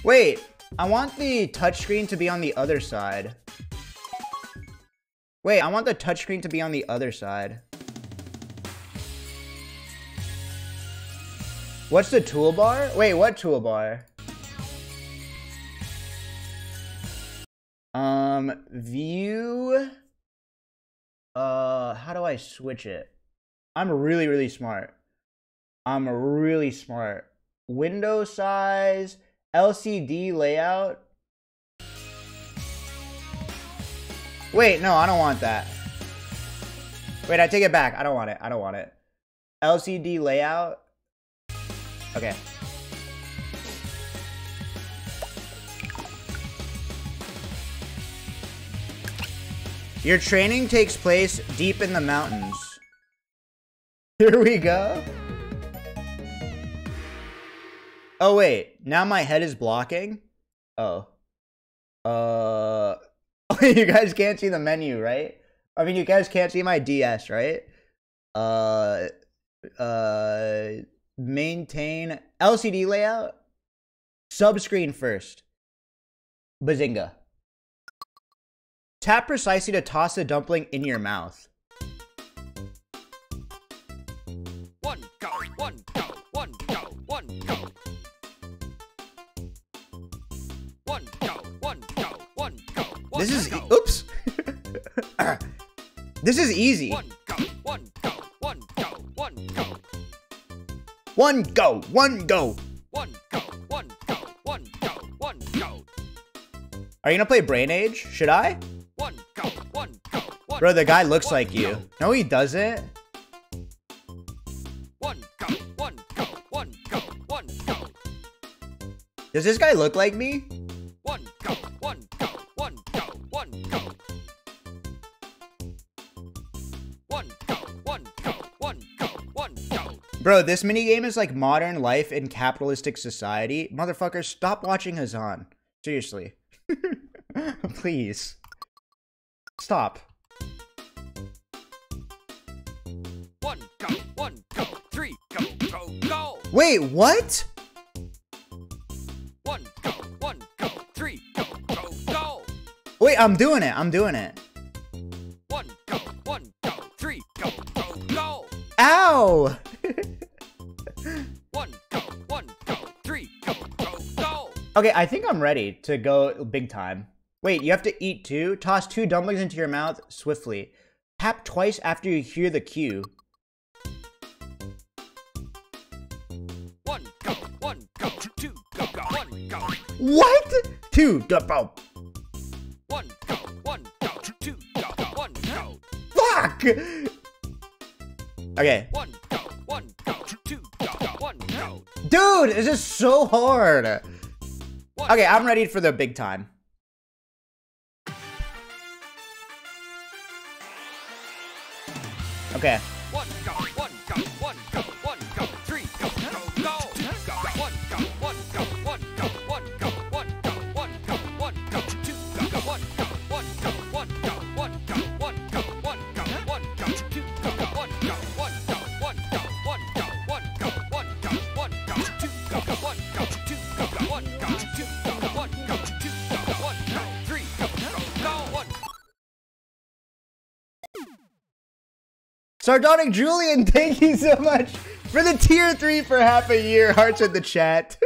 Wait, I want the touchscreen to be on the other side. Wait, I want the touchscreen to be on the other side. What's the toolbar? Wait, what toolbar? View. How do I switch it? I'm really, really smart. I'm really smart. Window size, LCD layout. Wait, no, I don't want that. Wait, I take it back. I don't want it. I don't want it. LCD layout. Okay. Your training takes place deep in the mountains. Here we go. Oh, wait. Now my head is blocking? Oh. You guys can't see the menu, right? I mean, you guys can't see my DS, right? Maintain LCD layout. Subscreen first. Bazinga. Tap precisely to toss the dumpling in your mouth. One go, one go, one go, one go. One go, one go, one go, one This is go. Oops. This is easy. One go, one go, one go, one go. One go, one go. One go, one go, one go, one go. Are you gonna play Brain Age? Should I? One go, one go, one Bro, the guy looks one like you. go. No, he doesn't. One go, one go, one go, one go. Does this guy look like me? One go, one go, one go, one go. One go, one go, one go, one go. Bro, this minigame is like modern life in capitalistic society. Motherfucker, stop watching Hazan. Seriously. Please. Stop. One go, three, go, go, go. Wait, what? One go, three, go, go, go. Wait, I'm doing it. I'm doing it. One go, three, go, go, go. Ow! One go, three, go, go, go. Okay, I think I'm ready to go big time. Wait, you have to eat two? Toss 2 dumplings into your mouth swiftly. Tap twice after you hear the cue. One go, two, go, go, one go. What? 2, bro. One go, two, go, one go. Fuck! Okay. One go, two, go, one go. Dude, this is so hard. One Okay, I'm ready for the big time. Okay. One go, one go, one go, one go, three, go, go, go. Go, one go, one go, one go, one go, one go, one go, one go, two, go, one go, one go, one go, one go, one go, one go, one go, two, go, one go, one go, one go, one go, one go, one go, one go, two, go, one go, two, go, one go, two, go, one go, two, go, one go, three, go, go, one. Sardonic Julian, thank you so much for the tier 3 for half a year. Hearts in the chat.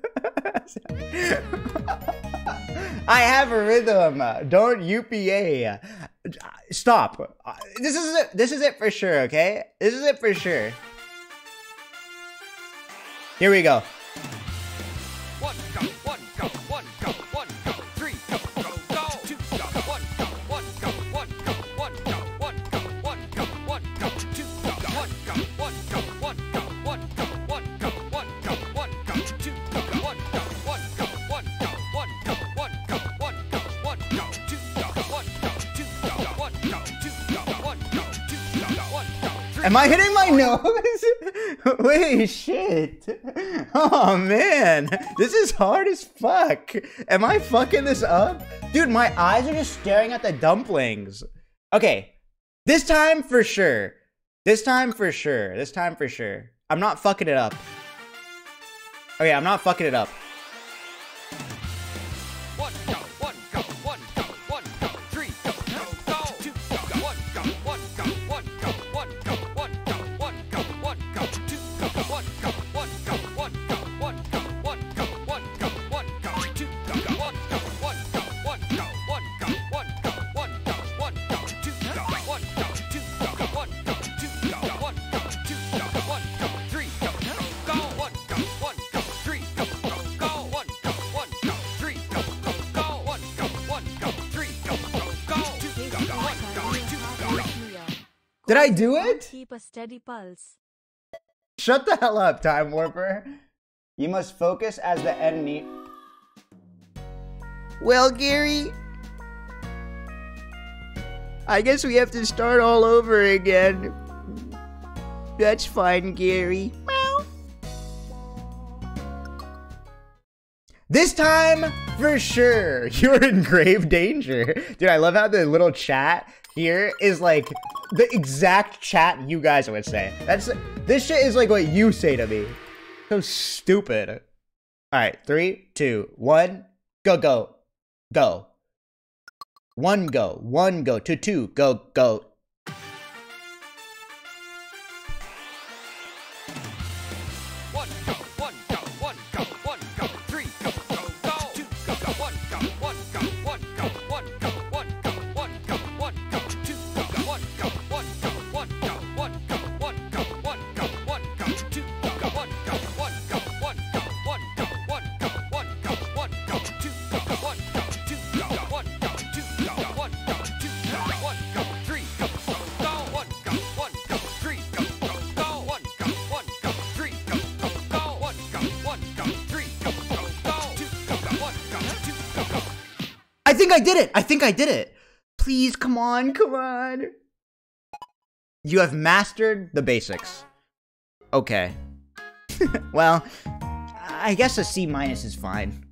I have a rhythm. Don't UPA. Stop. This is it. This is it for sure, okay? This is it for sure. Here we go. One go, one go, one go, one go, three, go, go, go, two, go, one go, one go, one go, one go, one go, one go, one go, two, go, one go, one go, one go, one go, one go, one go, one go, two, go, one go, one go, one go, one go, one go, one go, one go, two, go, one go, two, go, one go, two, go, one go, two, go, one go, three. Am I hitting my nose? Wait, shit. Oh, man. This is hard as fuck. Am I fucking this up? Dude, my eyes are just staring at the dumplings. Okay. This time for sure. This time for sure. This time for sure. I'm not fucking it up. Okay, I'm not fucking it up. Did I do it? Keep a steady pulse. Shut the hell up, Time Warper. You must focus as the end need. Well, Gary, I guess we have to start all over again. That's fine, Gary. Meow. This time, for sure, you're in grave danger. Dude, I love how the little chat here is like the exact chat you guys would say. This shit is like what you say to me. So stupid. All right, 3, 2, 1, go, go, go. 1 go, 1 go, 2, 2, go, go. One go, one go, one go, one go, 3 go, go, go, 2 go, 1 go, 1 go, 1 go, 1 go, 1 go, 1 go, 1 go, 2 go, 1 go, 1 go, 1 go, 1 go, 1 go, 1 go, 1 go, 2 go, 1 go, 1 go, 1 go, 1 go, 1 go, 1 go, 1 go, 2 go, 1 go, 2 go, 1 go, 2 go, 1 go, 2 go, 1 go, 3 go, go, 1 go, 1 go, 3 go, go, 1 go, 1 go, 3 go, go, 1 go, 1 go, 3 go, go, 2 go, 1 go, 2 go. I think I did it. I think I did it. Please, come on, come on. You have mastered the basics. Okay. Well, I guess a C- is fine.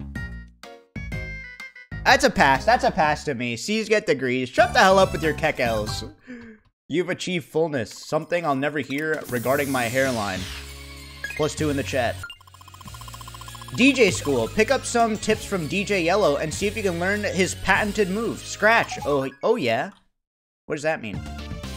That's a pass. That's a pass to me. C's get degrees. Shut the hell up with your kekels. You've achieved fullness. Something I'll never hear regarding my hairline. +2 in the chat. DJ School. Pick up some tips from DJ Yellow and see if you can learn his patented move. Scratch. Oh yeah? What does that mean?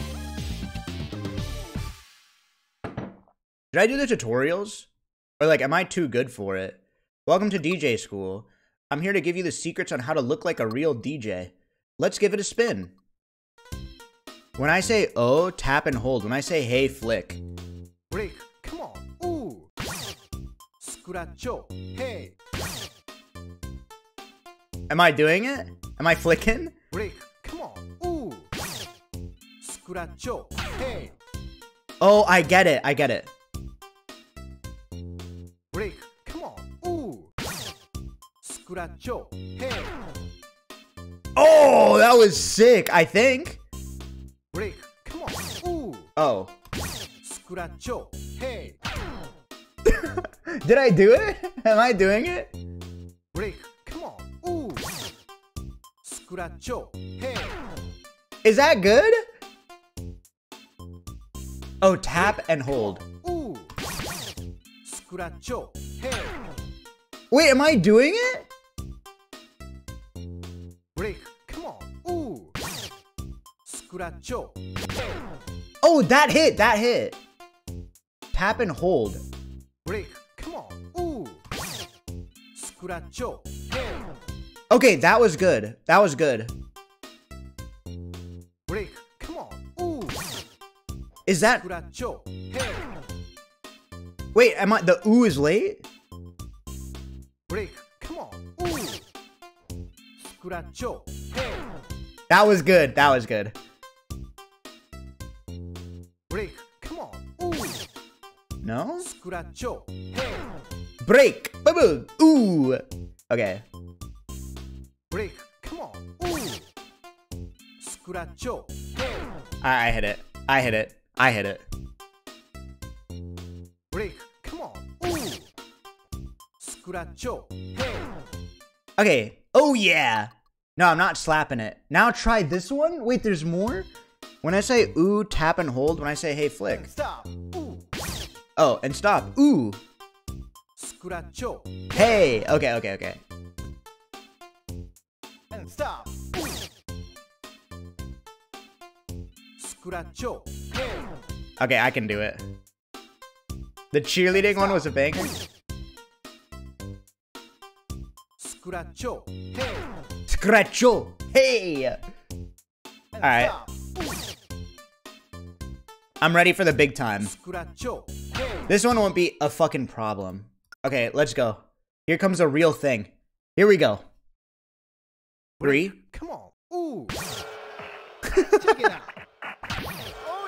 Did I do the tutorials? Or like, am I too good for it? Welcome to DJ School. I'm here to give you the secrets on how to look like a real DJ. Let's give it a spin. When I say oh, tap and hold. When I say hey, flick. Break, come on, ooh. Scratch, hey. Am I doing it? Am I flicking? Break, come on, ooh. Scratch, hey. Oh, I get it. I get it. Break, come on, ooh. Scratch, hey. Oh, that was sick, I think. Break, come on, ooh. Oh. Scratch, hey. Did I do it? Am I doing it? Break, come on, ooh. Scratch, hey. Is that good? Oh, tap and hold. Ooh. Scratch, hey. Wait, am I doing it? Break, come on, ooh. Scratch, hey. Oh, that hit, that hit. Tap and hold. Break, come on, ooh. Scratch, hey. Okay, that was good. That was good. Break, come on, ooh. Is that... Scratch, hey. Wait, am I... The ooh is late? Break, come on, ooh. Scratch, hey. That was good. That was good. Break, come on, ooh. No? Scratch, hey. Break. Boo-boo. Ooh. Okay. Break, come on, ooh. Scratch, hey. I hit it. I hit it. I hit it. Break, come on, ooh. Scratch, hey. Okay. Oh, yeah. No, I'm not slapping it. Now try this one. Wait, there's more? When I say ooh, tap and hold. When I say hey, flick. And stop, ooh. Oh, and stop. Ooh. Scratch, Hey. Okay, okay, okay. and stop, ooh. Scratch, hey. Okay, I can do it. The cheerleading one was a banger. Scratch, hey. Scratcho. Hey. And Alright. stop, ooh. I'm ready for the big time. Scratch, hey. This one won't be a fucking problem. Okay, let's go. Here comes a real thing. Here we go. 3. Come on, ooh. Check it out.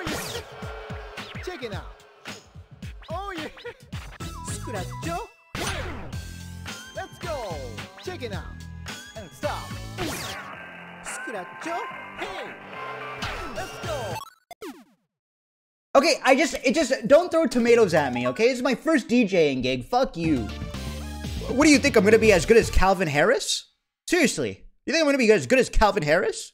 it out. Oh yeah. Scratcho. Let's go. Check it out. And stop. Scratcho. Hey. Let's go. Okay, don't throw tomatoes at me, okay? This is my first DJing gig. Fuck you. What do you think? I'm gonna be as good as Calvin Harris? Seriously. You think I'm gonna be as good as Calvin Harris?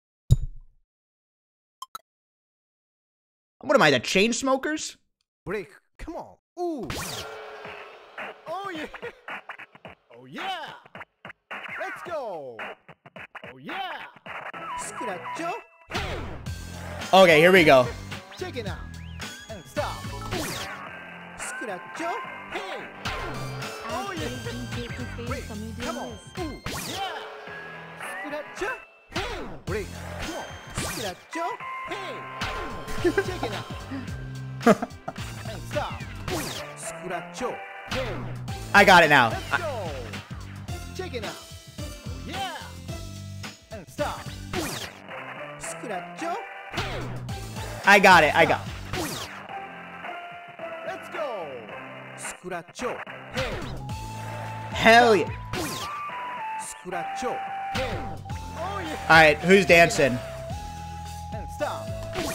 What am I, the Chainsmokers? Break. Come on. Ooh. Oh yeah. Oh yeah. Let's go. Oh yeah. Scratcho. Hey. Okay, here we go. Check it out. And stop. Scratcho. Hey. Oh yeah. Break. Come on. Ooh. Yeah. Scratcho. Hey. Break. Come on. Scratcho. Hey. Check it out. And stop. Scratcho. Hey. I got it now. Let's go. Check it out. Yeah. And stop. Scratcho. Hey. I got it. Let's go. Scratcho. Hey. Hell yeah. Scratcho. Hey. Oh yeah. Alright, who's dancing? And stop.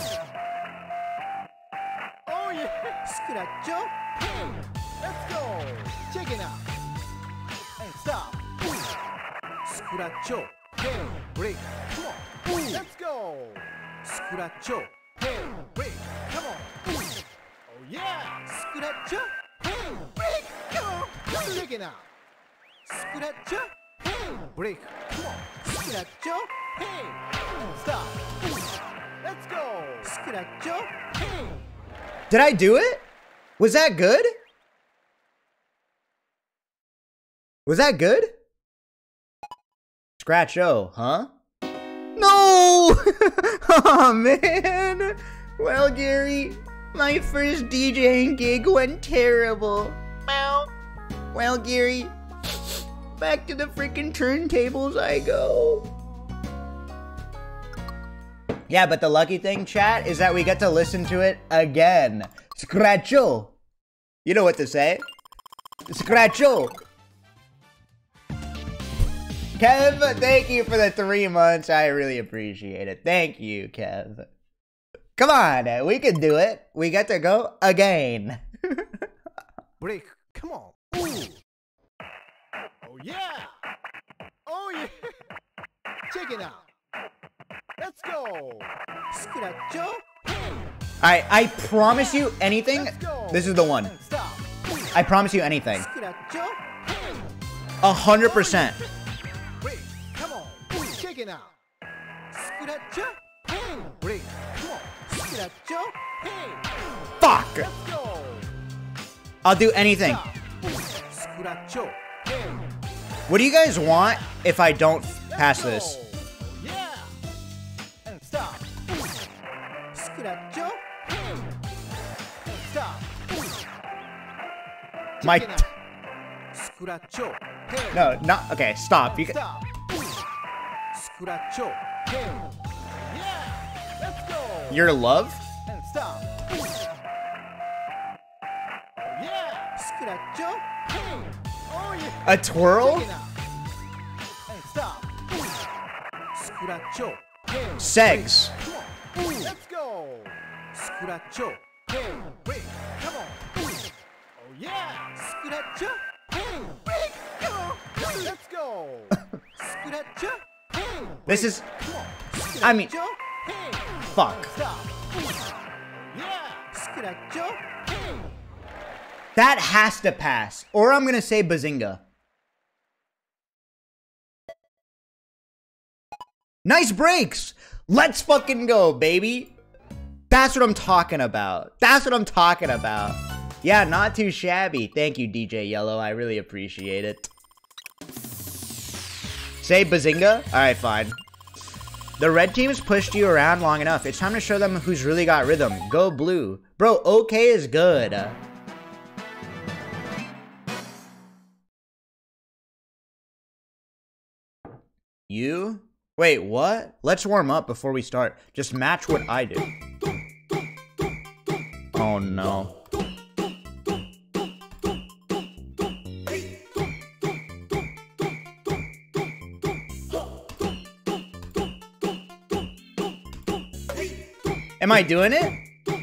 Oh yeah. Scratcho. Hey. Let's go. Check it out. And stop. Scratcho. Hey. Break. Come on. Let's go. Scratcho. Hey. Break. Come on. Oh yeah. Scratcho. Hey. Break. Come on. Check it out. Scratcho. Hey. Break. Come on. Scratcho. Hey. And stop. Let's go. Scratcho. Hey. Did I do it? Was that good? Was that good? Scratch O, huh? No! Oh man! Well, Gary, my first DJing gig went terrible. Meow. Well, Gary, back to the freaking turntables I go. Yeah, but the lucky thing, chat, is that we get to listen to it again. Scratcho! You know what to say. Scratcho! Kev, thank you for the 3 months. I really appreciate it. Thank you, Kev. Come on, we can do it. We get to go again. Break. Come on. Ooh. Oh yeah. Oh yeah. Check it out. Let's go. Scratcho. Hey. Alright, I promise you anything. Let's go. This is the one. And stop. I promise you anything. Scratcho. Hey. 100%. Break. Come on. Check it out. Scratcho. Hey. Break. Come on. Scratcho. Hey. Fuck! Let's go. I'll do anything. Stop. Scratcho. Hey. What do you guys want if I don't pass Let's this? go. Yeah. And stop. Scratcho. Hey. And stop. My- Check it out. Scratcho. Hey. No, not okay. Stop. You can. Stop. Scratcho. Hey. Yeah. Let's go. Your love? And stop. Yeah. Scratcho. Hey. Oh yeah. A twirl? Check it out. And stop. Scratcho. Hey. Segs. Come on. Let's go. Scratcho. Hey. Break. Come on. Oh yeah. Scratcho. Hey. Break. Come on. Let's go. Scratcho. Hey. This is. Come on. I mean, Scratcho. Hey. fuck. Stop. Yeah. Scratcho. Hey. That has to pass. Or I'm gonna say Bazinga. Nice breaks! Let's fucking go, baby! That's what I'm talking about. That's what I'm talking about. Yeah, not too shabby. Thank you, DJ Yellow. I really appreciate it. Say Bazinga? Alright, fine. The red team's pushed you around long enough. It's time to show them who's really got rhythm. Go blue. Bro, okay is good. You? Wait, what? Let's warm up before we start. Just match what I do. Oh no. Am I doing it?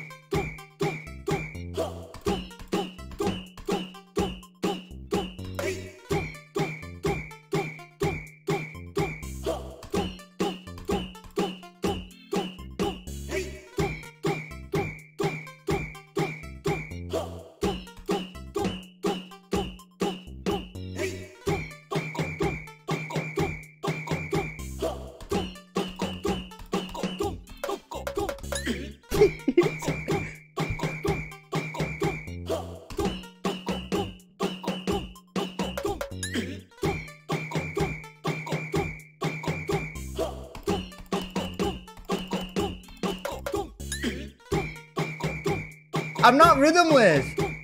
I'm not rhythmless.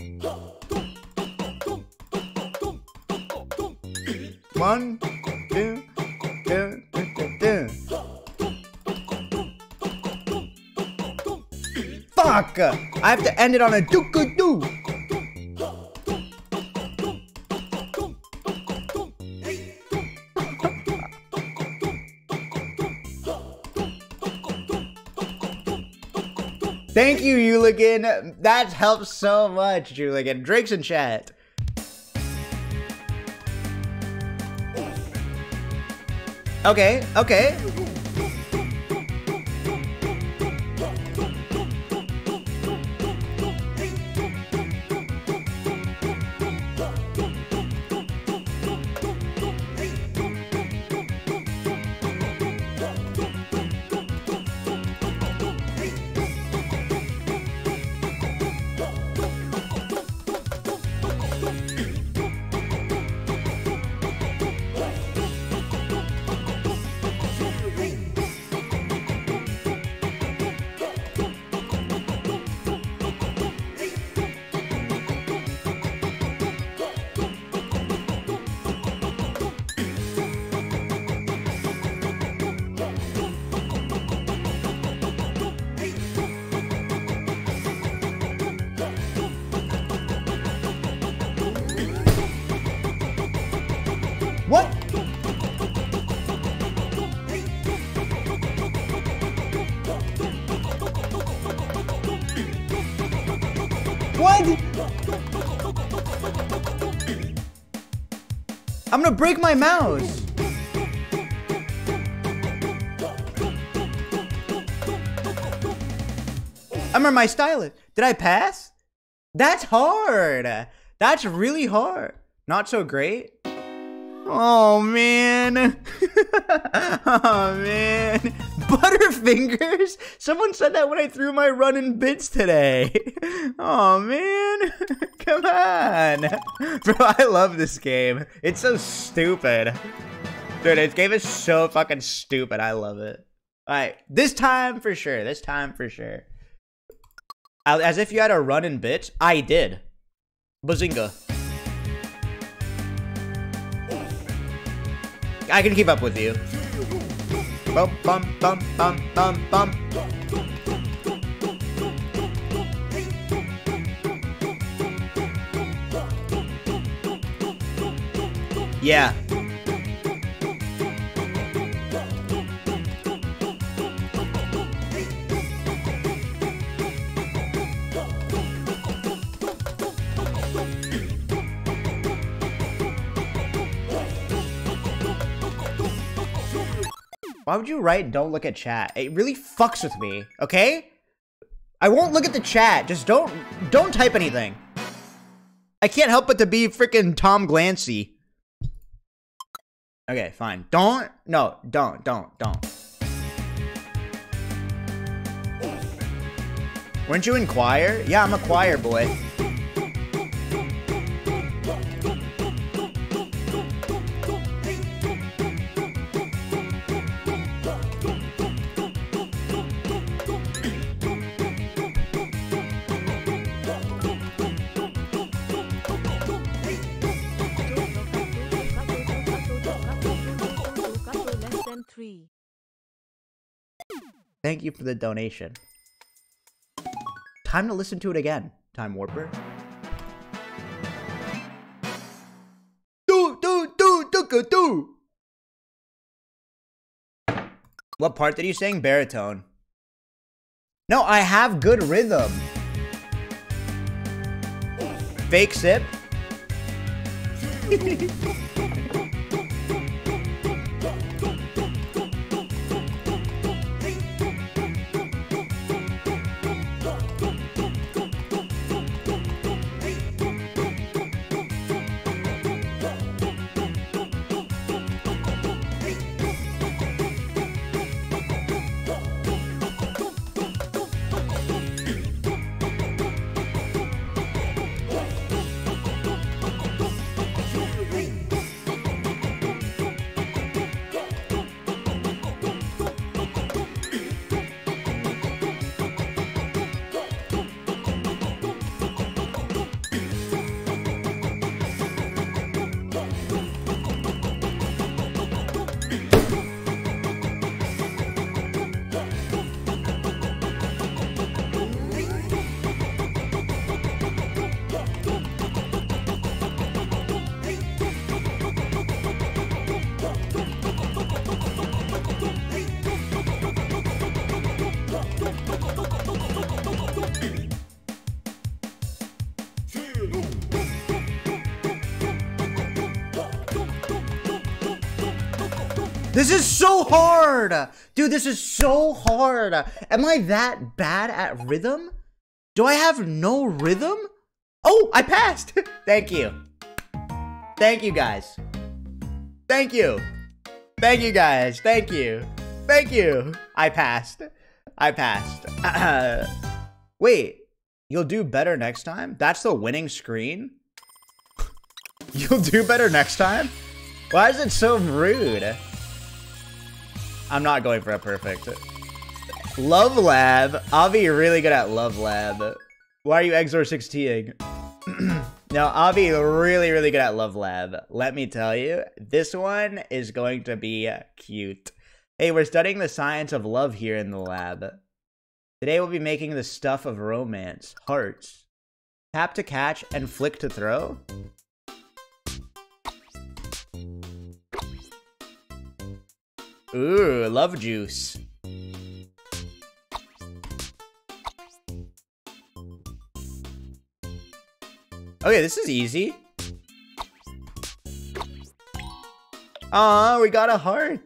One, two, two, two, two. Fuck! I have to end it on a doo-doo. Thank you, Hooligan. That helps so much, Hooligan. Drake's in chat. Okay, okay. What? What? I'm gonna break my mouse. I remember my stylus. Did I pass? That's hard. That's really hard. Not so great. Oh man. Oh man. Butterfingers? Someone said that when I threw my running bits today. Oh man. Come on. Bro, I love this game. It's so stupid. Dude, this game is so fucking stupid. I love it. Alright, this time for sure. This time for sure. As if you had a running bits. I did. Bazinga. I can keep up with you. Bum bum bum bum bum bum. Yeah. Why would you write "don't look at chat"? It really fucks with me, okay? I won't look at the chat. Just don't type anything. I can't help but to be freaking Tom Glancy. Okay, fine. Don't. Weren't you in choir? Yeah, I'm a choir boy. Thank you for the donation. Time to listen to it again, Time Warper. Do. What part did you sing? Baritone. No, I have good rhythm. Fake sip. This is so hard! Dude, this is so hard! Am I that bad at rhythm? Do I have no rhythm? Oh, I passed! Thank you. Thank you, guys. Thank you. Thank you, guys. Thank you. Thank you. I passed. I passed. Wait, you'll do better next time? That's the winning screen? You'll do better next time? Why is it so rude? I'm not going for a perfect. Love Lab. I'll be really good at Love Lab. Why are you Exor 16ing? No, I'll be really, really good at Love Lab. Let me tell you, this one is going to be cute. Hey, we're studying the science of love here in the lab. Today we'll be making the stuff of romance. Hearts. Tap to catch and flick to throw. Ooh, love juice. Okay, this is easy. Aw, we got a heart.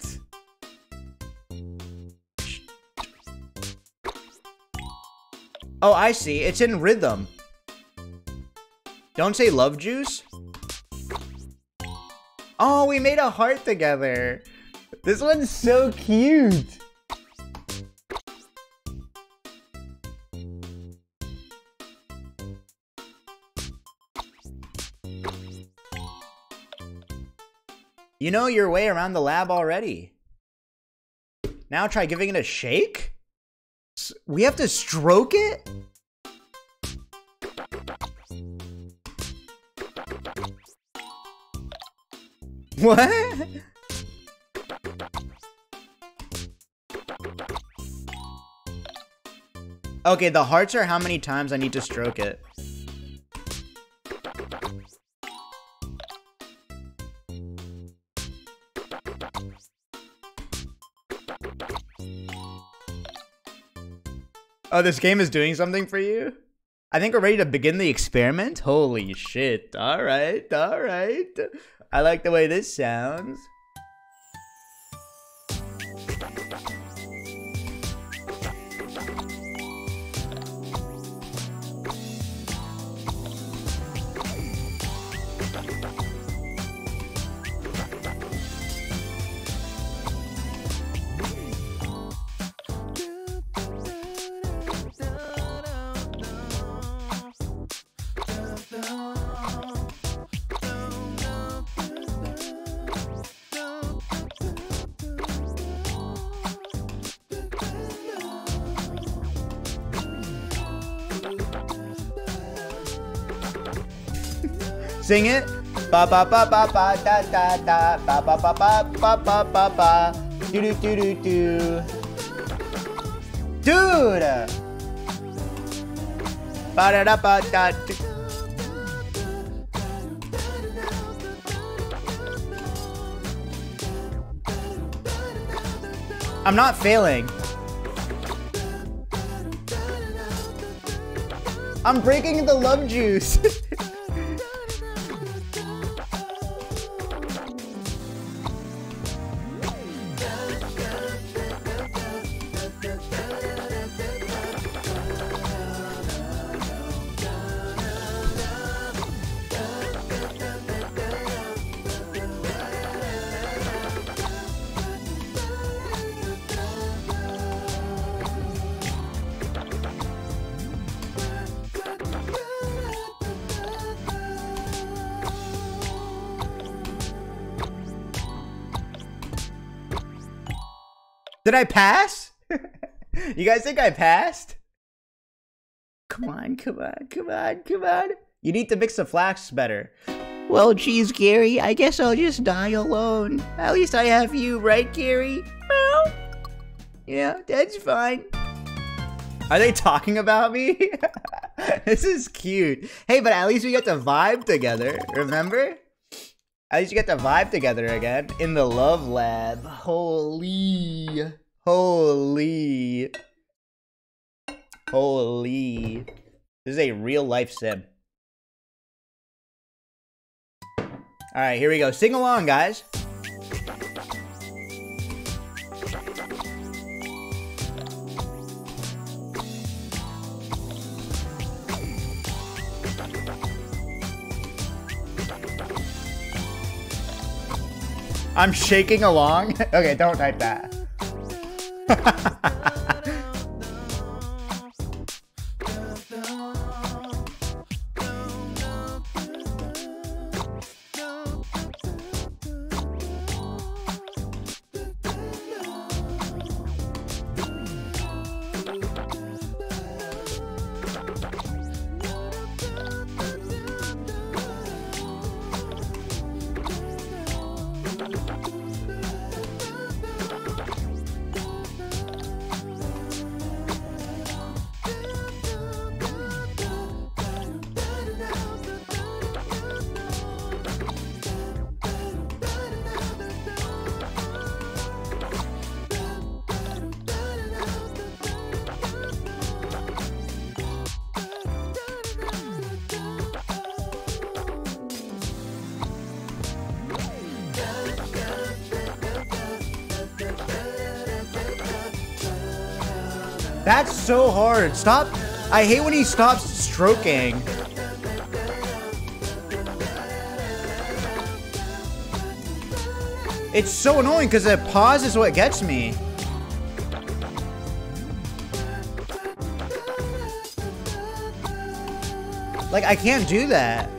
Oh, I see. It's in rhythm. Don't say love juice. Oh, we made a heart together. This one's so cute. You know your way around the lab already. Now try giving it a shake? We have to stroke it? What? Okay, the hearts are how many times I need to stroke it. Oh, this game is doing something for you? I think we're ready to begin the experiment. Holy shit. All right, all right. I like the way this sounds. Sing it. Ba ba ba ba ba da da da ba ba ba ba ba ba ba ba do do do do do. Dude. Ba-da-da-ba-da. I'm not failing. I'm breaking the love juice. Did I pass? You guys think I passed? Come on, come on, come on, come on. You need to mix the flasks better. Well, geez, Gary, I guess I'll just die alone. At least I have you, right, Gary? Well, yeah, that's fine. Are they talking about me? This is cute. Hey, but at least we get to vibe together, remember? At least you get to vibe together again in the love lab. Holy. Holy. Holy. This is a real life sim. Alright, here we go. Sing along, guys. I'm shaking along. Okay, don't type that. That's so hard. Stop. I hate when he stops stroking. It's so annoying because the pause is what gets me. Like, I can't do that.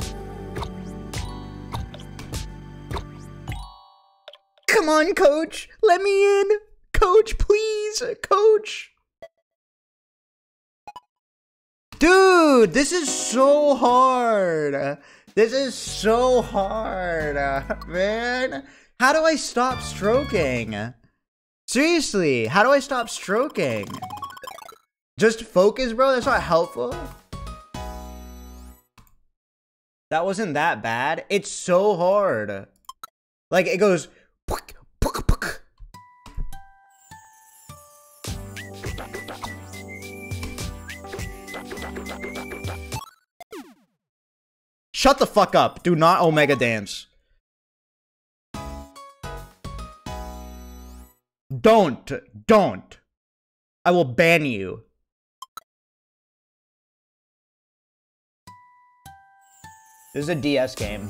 Come on, coach. Let me in. Coach, please. Coach. Dude, this is so hard. This is so hard, man. How do I stop stroking? Seriously, how do I stop stroking? Just focus, bro? That's not helpful. That wasn't that bad. It's so hard. Like, it goes... Shut the fuck up. Do not Omega dance. Don't. I will ban you. This is a DS game.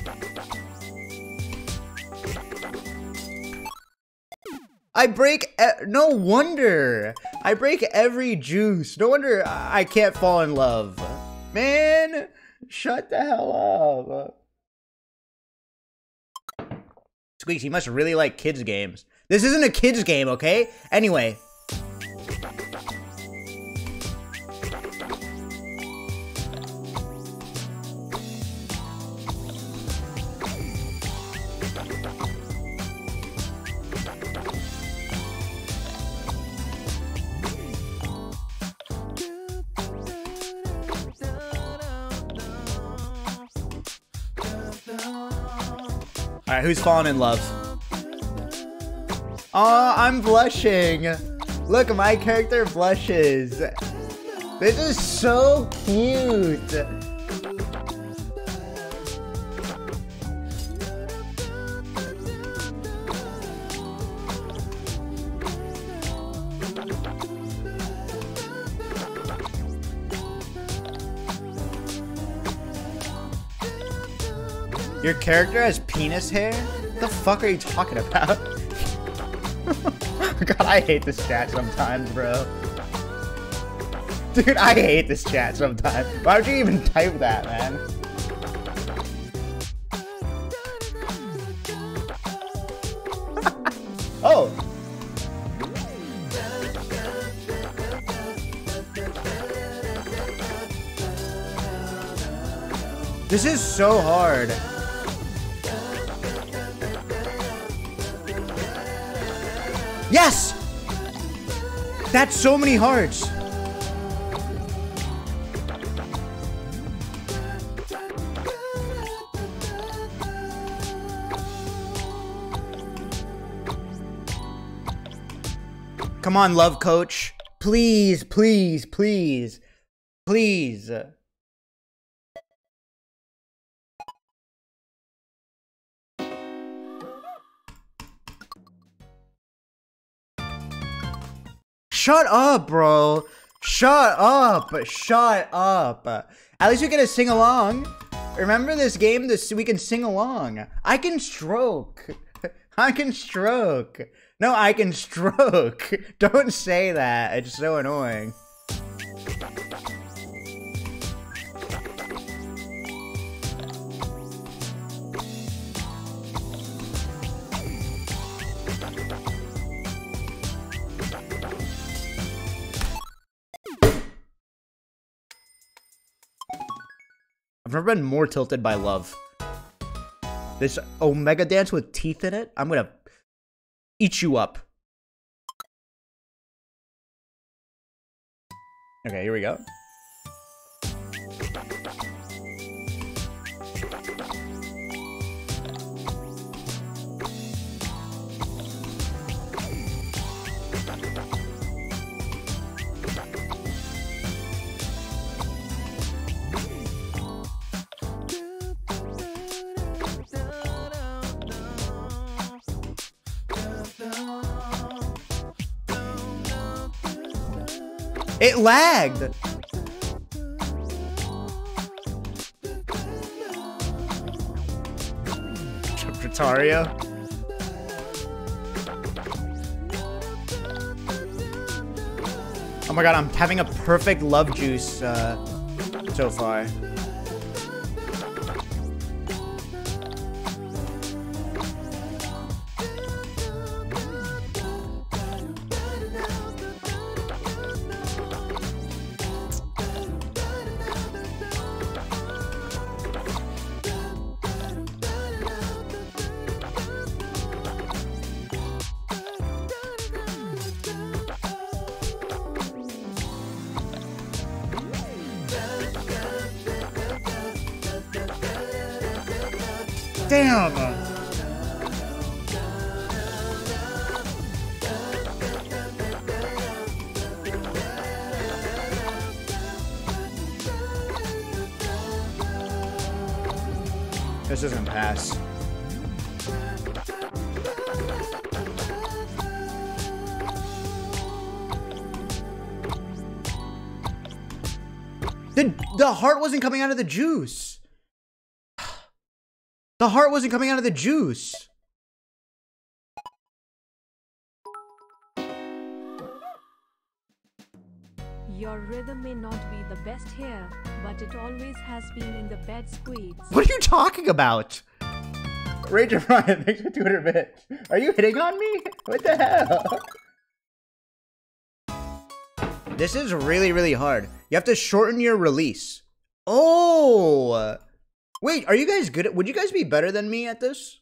I break, no wonder. I break every juice. No wonder I can't fall in love. Man. Shut the hell up. Squeaks, he must really like kids games. This isn't a kids game, okay? Anyway. Alright, who's falling in love? Aw, I'm blushing. Look, my character blushes. This is so cute. Your character has penis hair? What the fuck are you talking about? God, I hate this chat sometimes, bro. Dude, I hate this chat sometimes. Why would you even type that, man? Oh. This is so hard. Yes! That's so many hearts. Come on, love coach. Please, please, please, please. Shut up, bro. Shut up. Shut up. At least we get to sing along. Remember this game? We can sing along. I can stroke. I can stroke. No, I can stroke. Don't say that. It's so annoying. I've never been more tilted by love. This Omega dance with teeth in it, I'm gonna eat you up. Okay, here we go. It lagged. Triptario. Oh my god, I'm having a perfect love juice so far. Damn! This isn't pass. The heart wasn't coming out of the juice. The heart wasn't coming out of the juice. Your rhythm may not be the best here, but it always has been in the bed squeeze. What are you talking about? Ranger Ryan, thanks for 200 bits. Are you hitting on me? What the hell? This is really, really hard. You have to shorten your release. Oh! Wait, are you guys good at... Would you guys be better than me at this?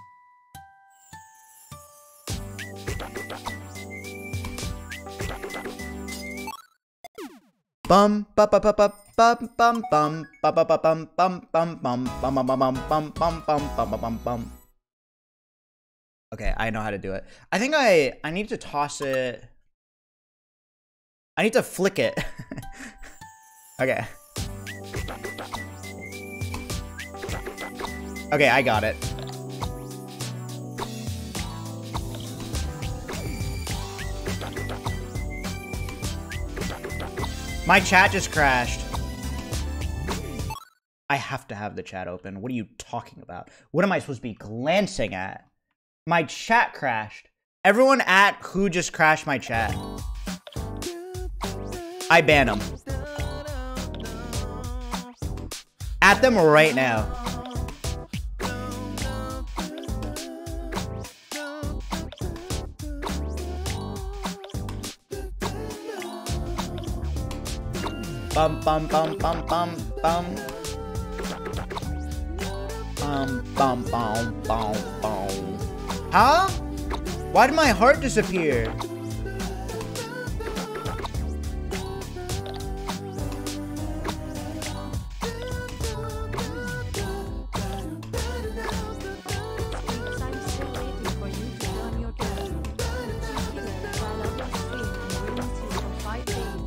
Bum ba ba ba ba bum bum bum ba ba ba bum bum bum bum bum bum bum bum bum bum bum bum bum. Okay, I know how to do it. I think I need to toss it. I need to flick it. Okay. Okay, I got it. My chat just crashed. I have to have the chat open. What are you talking about? What am I supposed to be glancing at? My chat crashed. Everyone at who just crashed my chat. I ban them. At them right now. Bum bum bum bum bum bum. Bum bum bum bum bum. Huh? Why did my heart disappear? I'm still waiting for you to learn your turn. While others stream and ruins you for 5 days.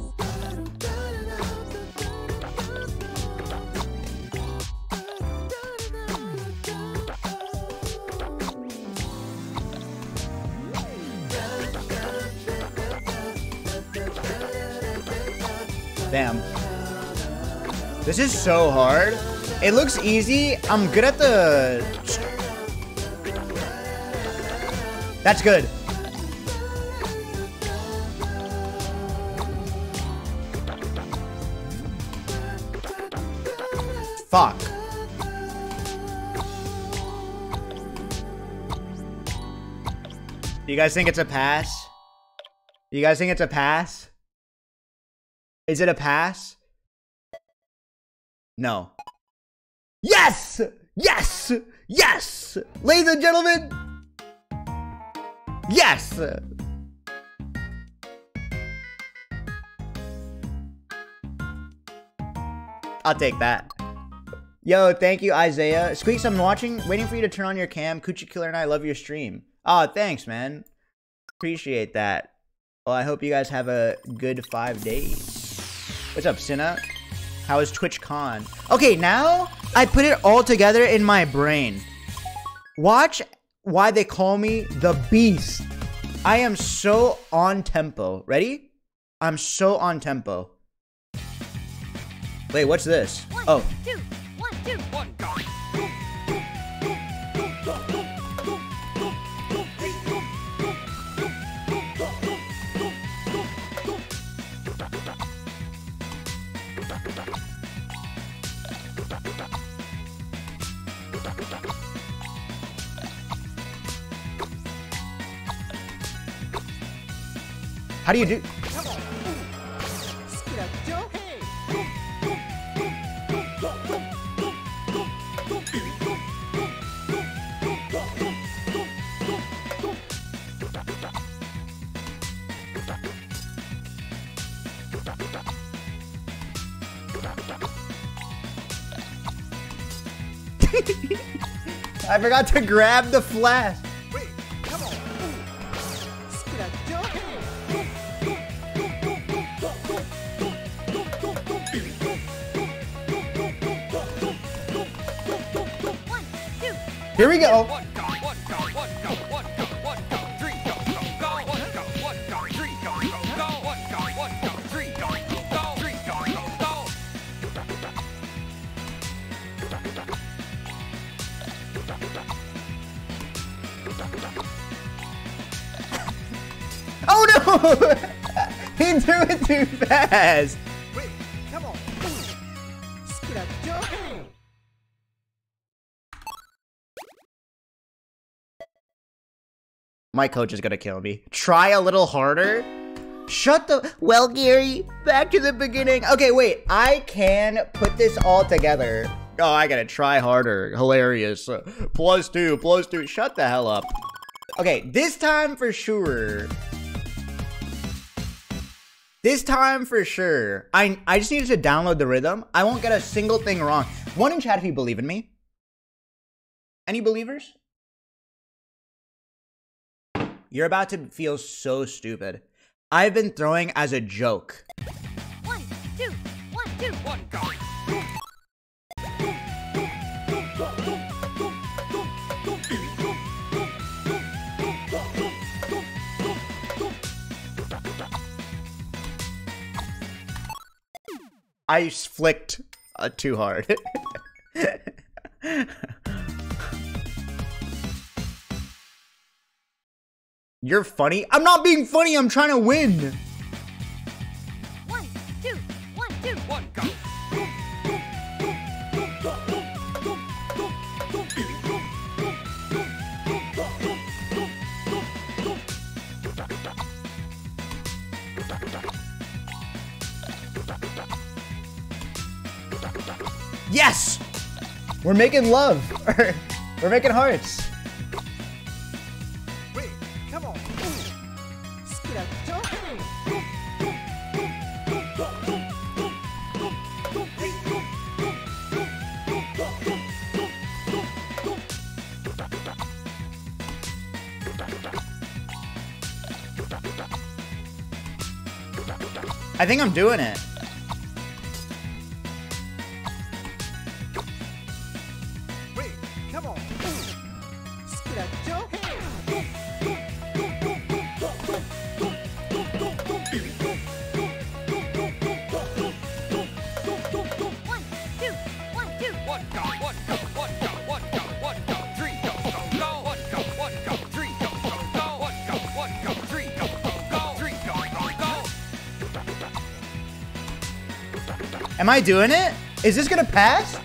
Damn. This is so hard. It looks easy. I'm good at the... That's good. Fuck. Do you guys think it's a pass? Do you guys think it's a pass? Is it a pass? No. Yes! Yes! Yes! Ladies and gentlemen! Yes! I'll take that. Yo, thank you, Isaiah. Squeaks, I'm waiting for you to turn on your cam. Coochie Killer and I love your stream. Oh, thanks, man. Appreciate that. Well, I hope you guys have a good 5 days. What's up, Cinna? How is TwitchCon? Okay, now I put it all together in my brain. Watch why they call me the Beast. I am so on tempo. Ready? I'm so on tempo. Wait, what's this? Oh. 1, 2, 1, 2. 1, go. How do you do? Scratch your head. 2. I forgot to grab the flash. Wait, come on. Scratch your head. 1, 2. Here we go. 1, go. 1, go. 1, go. 1, go. 1, go. 3, go. Go. Go. 1, go. 1, go. 3, go. Go. Go. 1, go. 1, go. 3, go. Go. 3, go. Go. Go. Oh no! He threw it too fast. Wait, come on. Scratch your head. My coach is gonna kill me. Try a little harder? Shut the... Well, Gary, back to the beginning. Okay, wait. I can put this all together. Oh, I gotta try harder. Hilarious. +2, +2. Shut the hell up. Okay, this time for sure. This time for sure. I just needed to download the rhythm. I won't get a single thing wrong. One in chat if you believe in me. Any believers? You're about to feel so stupid. I've been throwing as a joke. 1, 2, 1, 2. One, go. I flicked too hard. You're funny? I'm not being funny, I'm trying to win. 1, 2, 1, 2. One, go. Yes! We're making love. We're making hearts. Wait, come on. Scratch. I think I'm doing it. Wait, come on. Scratch. 1, 2, 1, 2. One, go. One, go. One, go. One, go. One, go. Three, go. Go, go. One, go. One, go. Three, go. Go, go. One, go. One, go. Three, go. Go, go. Three, go. Go, go. Am I doing it? Is this gonna pass?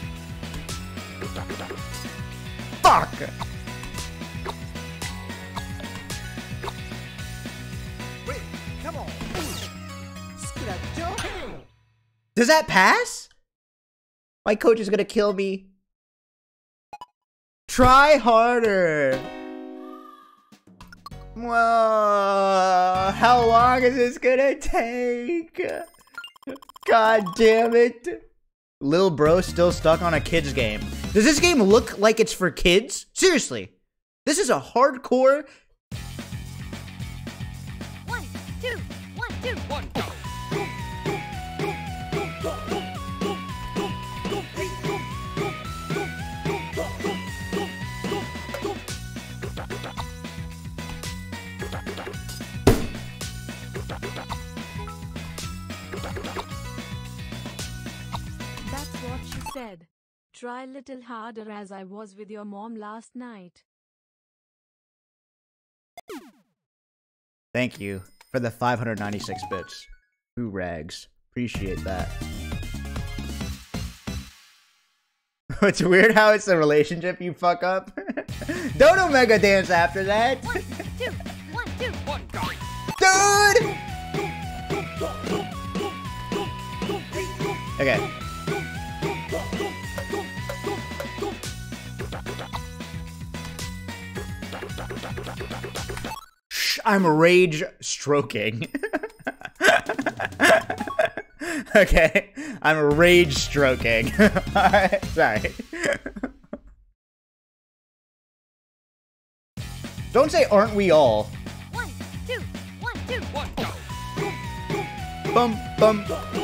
Fuck! Wait, come on. Scratch. Does that pass? My coach is gonna kill me. Try harder. Well, how long is this gonna take? God damn it. Lil bro still stuck on a kid's game. Does this game look like it's for kids? Seriously. This is a hardcore. 1, 2, 1, 2. One, go. That's what she said. Try little harder as I was with your mom last night. Thank you for the 596 bits. Ooh, rags. Appreciate that. It's weird how it's a relationship you fuck up. Don't Omega dance after that. 1, 2, 1, 2. One, go. Dude! Okay. Shh, I'm rage stroking. Okay, I'm rage stroking. Alright, sorry. Don't say aren't we all. 1, 2, 1, 2. One, go. Bum, bum.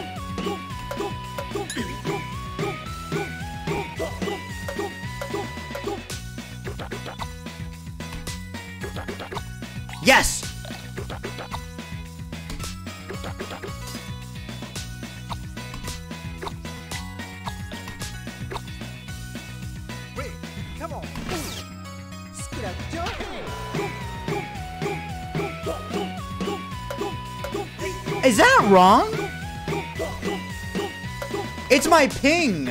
Yes! Wait, come on. Scratch. Is that wrong? It's my ping.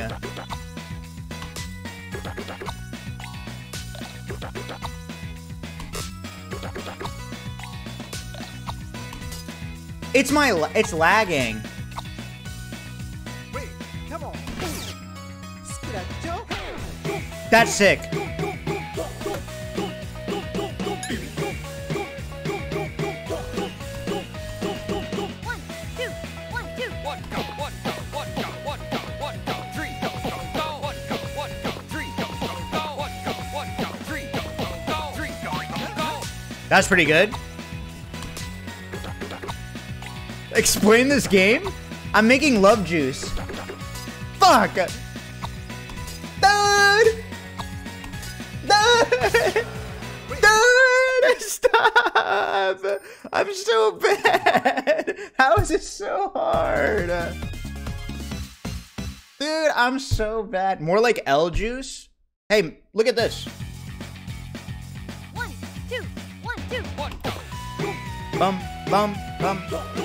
It's lagging. Wait, come on. Scratch. That's sick. One, two, one, two. One, go. One, go. One, go. One, go. One, go. Three, go. Go, go. One, go. One, go. Three, go. Go, go. One, go. One, go. Three, go. Go, go. Three, go. Go, go. That's pretty good. Explain this game? I'm making love juice. Fuck! Dude! Dude! Dude! Stop! I'm so bad! How is it so hard? Dude, I'm so bad. More like L juice? Hey, look at this. 1, 2, 1, 2. One, go. Bum, bum, bum.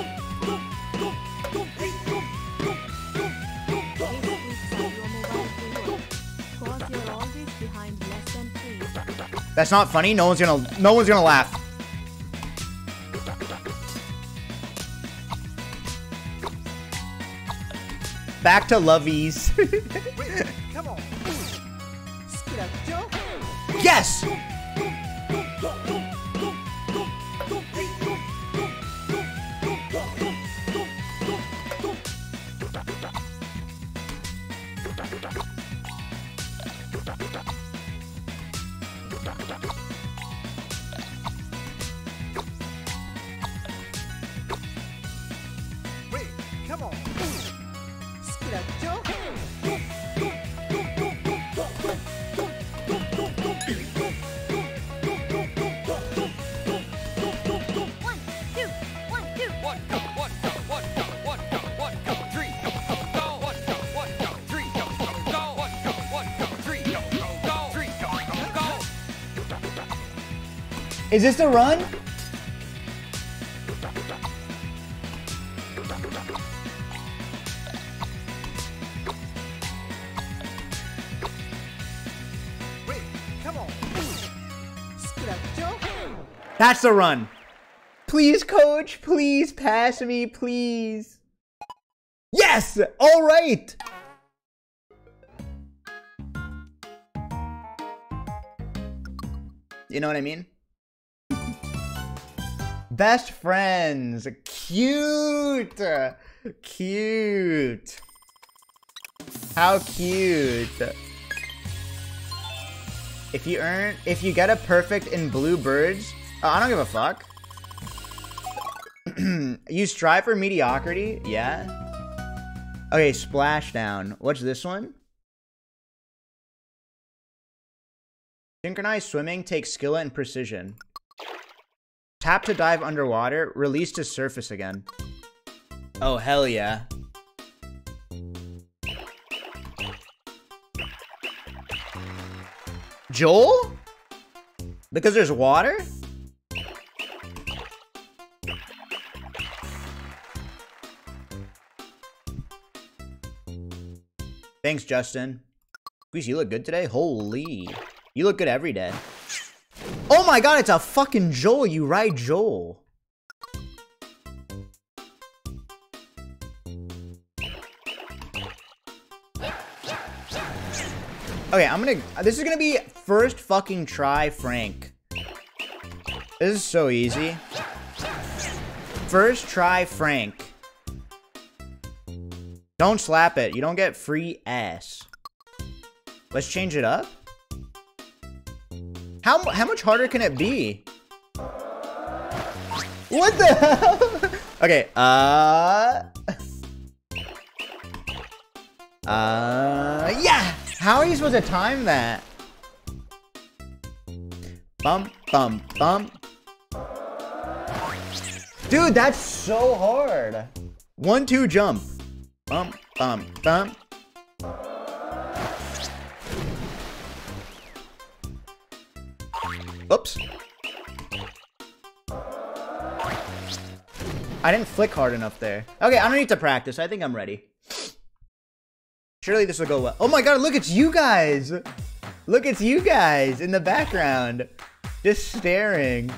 Cause you're always behind less than 3. That's not funny. No one's gonna laugh. Back to lovies. Wait, come on. Scratcho. Yes! Wait, come on. Scratcho. One, two, one, two. One, go. One, go. One, go. One, go. One, go. Three, go. Go. One, go. One, go. Three, go. Go. One, go. One, go. Three, go. Go. Three, go. Go. Is this the run? Wait, come on. Scratcho. That's the run. Please, coach. Please pass me, please. Yes! All right. You know what I mean? Best friends. Cute. Cute. How cute. If you get a perfect in Blue Birds, I don't give a fuck. You strive for mediocrity? Yeah. Okay, Splashdown. What's this one? Synchronized swimming takes skill and precision. Tap to dive underwater, release to surface again. Oh, hell yeah. Joel? Because there's water? Thanks, Justin. Squeeze, you look good today? Holy. You look good every day. Oh my god, it's a fucking Joel. You ride Joel. Okay, this is gonna be first fucking try Frank. This is so easy. First try Frank. Don't slap it. You don't get free ass. Let's change it up. How much harder can it be? What the hell? Okay, yeah! How are you supposed to time that? Bump, bump, bump. Dude, that's so hard. 1-2 jump. Bump, bump, bump. Oops. I didn't flick hard enough there. Okay, I don't need to practice. I think I'm ready. Surely this will go well. Oh my god, look, it's you guys! Look, it's you guys in the background. Just staring.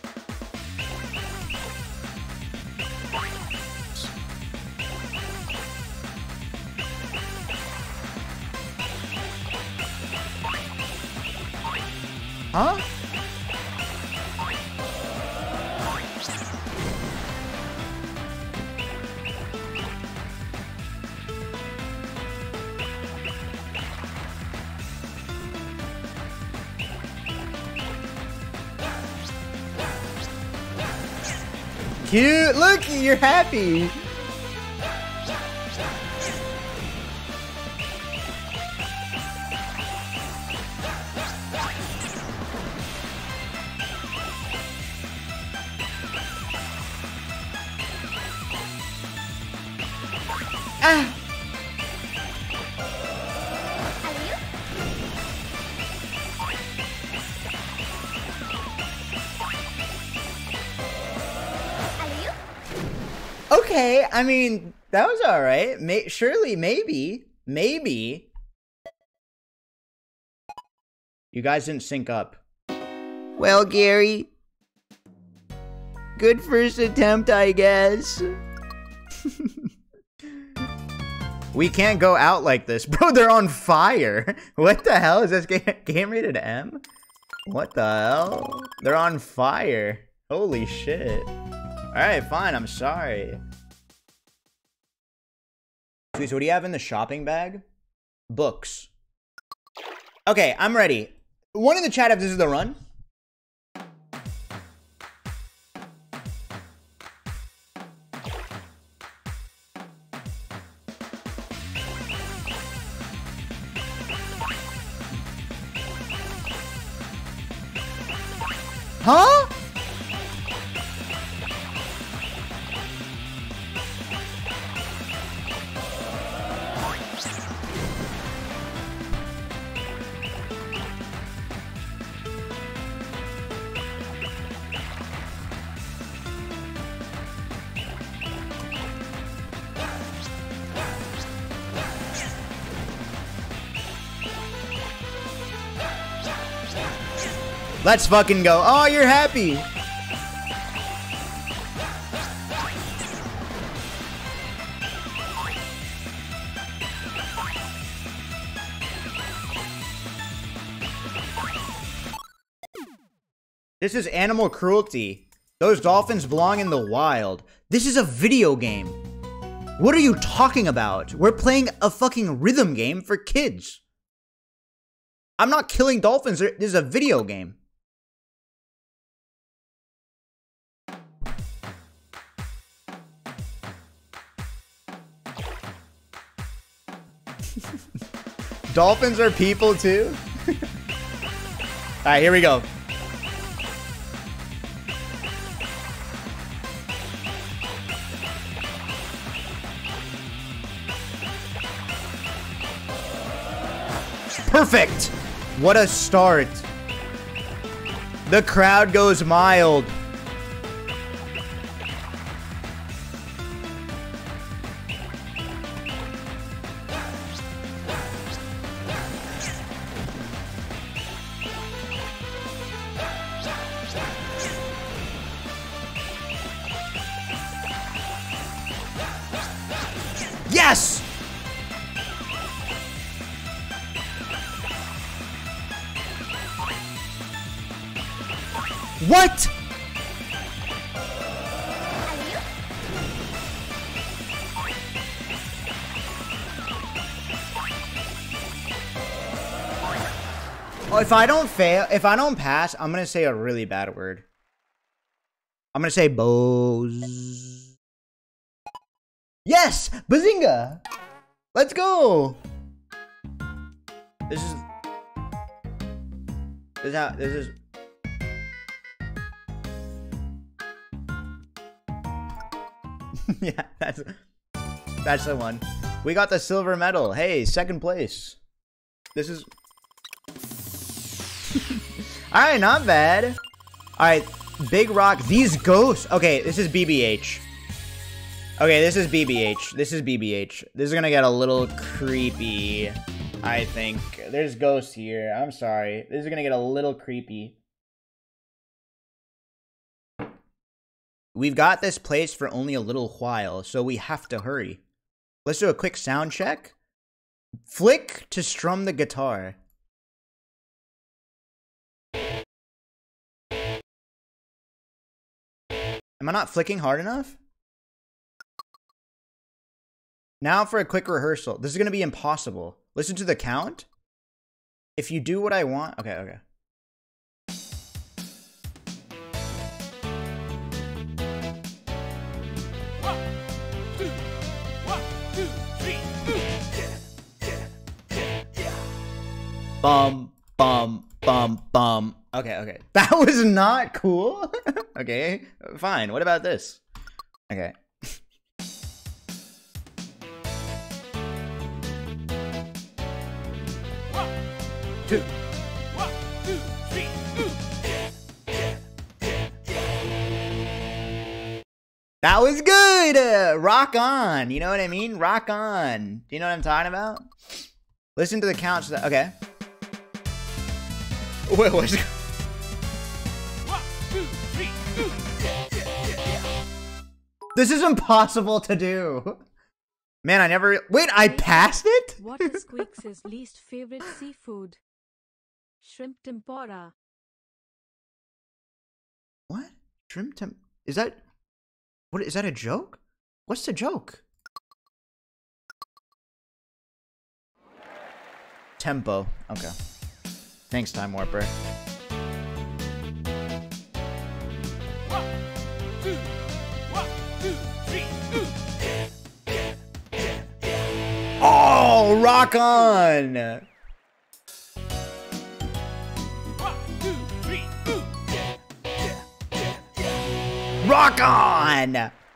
Huh? Cute. Look, you're happy. Ah. Okay, I mean, that was all right. Surely, maybe. You guys didn't sync up. Well, Gary. Good first attempt, I guess. We can't go out like this. Bro, they're on fire. What the hell? Is this game rated M? What the hell? They're on fire. Holy shit. Alright, fine. I'm sorry. Sweet, so what do you have in the shopping bag? Books. Okay, I'm ready. One in the chat if this is the run. Huh? Let's fucking go. Oh, you're happy. This is animal cruelty. Those dolphins belong in the wild. This is a video game. What are you talking about? We're playing a fucking rhythm game for kids. I'm not killing dolphins. This is a video game. Dolphins are people too? Alright, here we go. Perfect! What a start. The crowd goes mild. Yes! What? Oh, if I don't fail, if I don't pass, I'm gonna say a really bad word. I'm gonna say bows. Yes! Bazinga! Let's go! This is yeah, that's the one. We got the silver medal. Hey, second place. This is alright, not bad. Alright, Big Rock. These ghosts. Okay, this is BBH. Okay, this is BBH. This is BBH. This is gonna get a little creepy, I think. There's ghosts here. I'm sorry. This is gonna get a little creepy. We've got this place for only a little while, so we have to hurry. Let's do a quick sound check. Flick to strum the guitar. Am I not flicking hard enough? Now for a quick rehearsal. This is going to be impossible. Listen to the count. If you do what I want... Okay, okay. bum, bum, bum, bum. Okay, okay. That was not cool. Okay, fine. What about this? Okay. Two. One, two, three, ooh. That was good. Rock on. You know what I mean? Rock on. Do you know what I'm talking about? Listen to the counts. Okay. Wait, what's... 1, 2, 3, ooh. This is impossible to do. Man, I never... Wait, I passed it? What is Squeaks' least favorite seafood? Shrimp tempura. What? Shrimp temp... Is that... What, is that a joke? What's the joke? Tempo. Okay. Thanks, Time Warper. 1, 2, 1, 2, 3, ooh. Oh, rock on! 1, 2, 3, ooh. Rock on!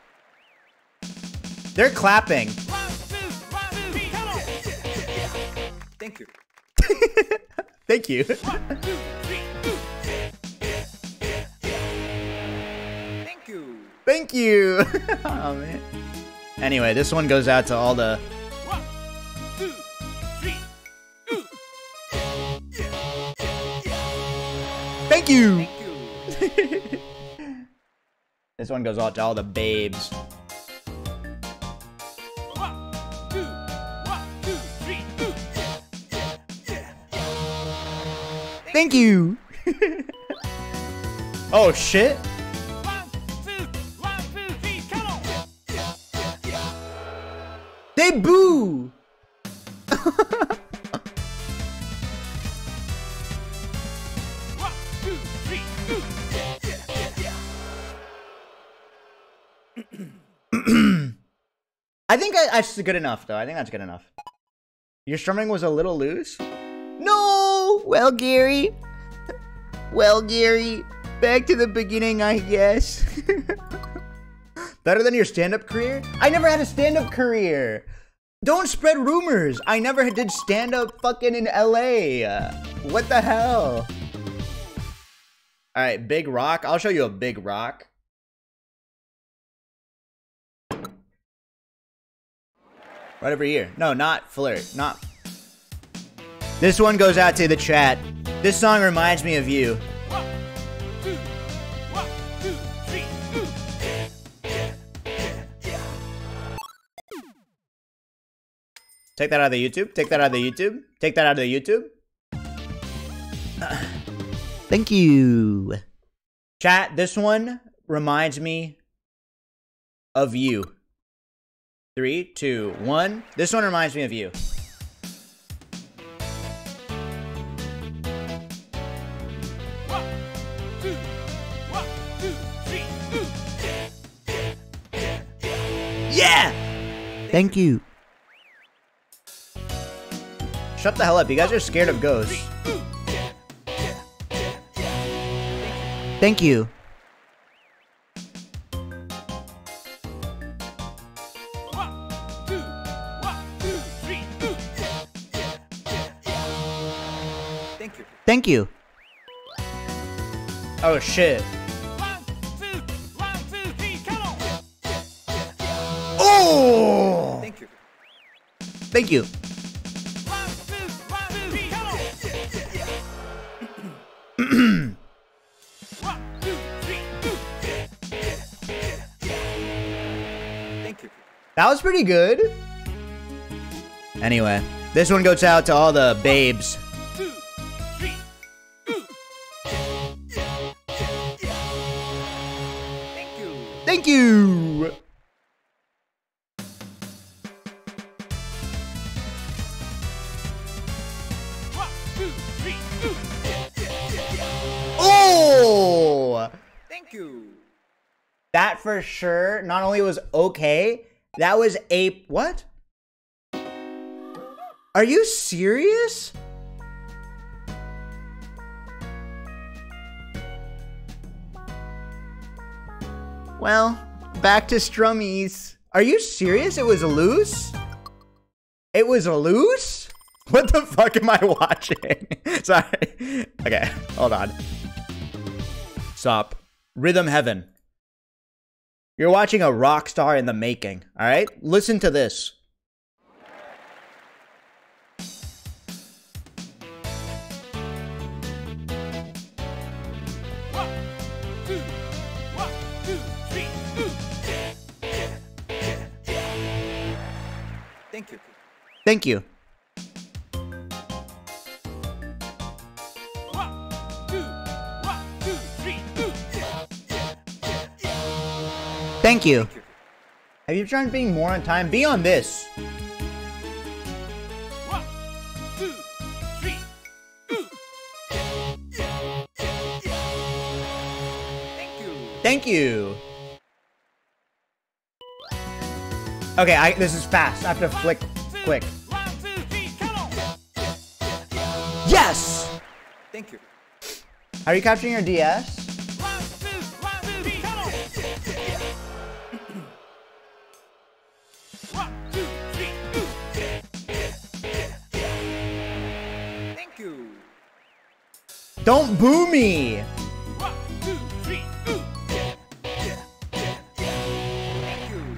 They're clapping. 1, 2, 3, come on. Thank you. Thank you. 1, 2, 3, ooh. Thank you. Thank you. Oh, man. Anyway, this one goes out to all the... 1, 2, 3, ooh. Thank you. Thank you. This one goes out to all the babes. 1, 2, 3, ooh. Thank you. Oh, shit. 1, 2, 3, come on. They boo. 1, 2, 3, ooh. I think that's good enough, though. I think that's good enough. Your strumming was a little loose? No! Well, Gary. Well, Gary. Back to the beginning, I guess. Better than your stand-up career? I never had a stand-up career. Don't spread rumors. I never did stand-up fucking in LA. What the hell? All right, big rock. I'll show you a big rock. Right over here. No, not flirt. Not. This one goes out to the chat. This song reminds me of you. 1, 2, 3, ooh. Take that out of the YouTube. Take that out of the YouTube. Take that out of the YouTube. Thank you. Chat, this one reminds me of you. 3, 2, 1. This one reminds me of you. Yeah! Thank you. Shut the hell up. You guys are scared of ghosts. Thank you. Thank you. Thank you. Oh shit. 1, 2, 3, come on. Oh! Thank you. Thank you. 1, 2, 3, come on. 1, 2, 3, Thank you. That was pretty good. Anyway, this one goes out to all the babes. 2, 3, ooh. Thank you. Thank you. Oh! Thank you. That for sure not only was okay, that was a... What? Are you serious? Well, back to Strummies. Are you serious? It was loose? It was loose? What the fuck am I watching? Sorry. Okay, hold on. Stop. Rhythm Heaven. You're watching a rock star in the making, alright? Listen to this. Thank you. Thank you. Thank you. Have you tried being more on time? Be on this. Thank you. Okay, this is fast. I have to flick quick. Yes! Thank you. Are you capturing your DS? Thank you. Don't boo me! Thank you.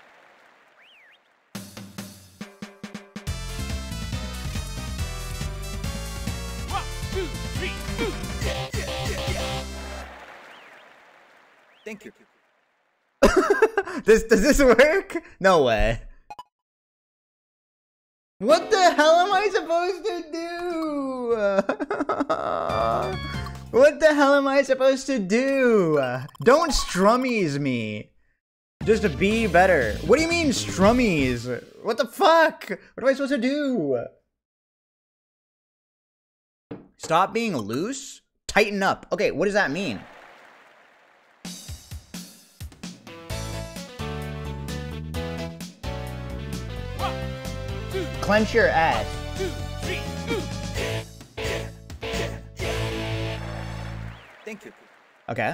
Thank you. Does this work? No way. What the hell am I supposed to do? What the hell am I supposed to do? Don't Strummies me. Just to be better. What do you mean Strummies? What the fuck? What am I supposed to do? Stop being loose? Tighten up. Okay, what does that mean? Clench your ass. Thank you. Okay.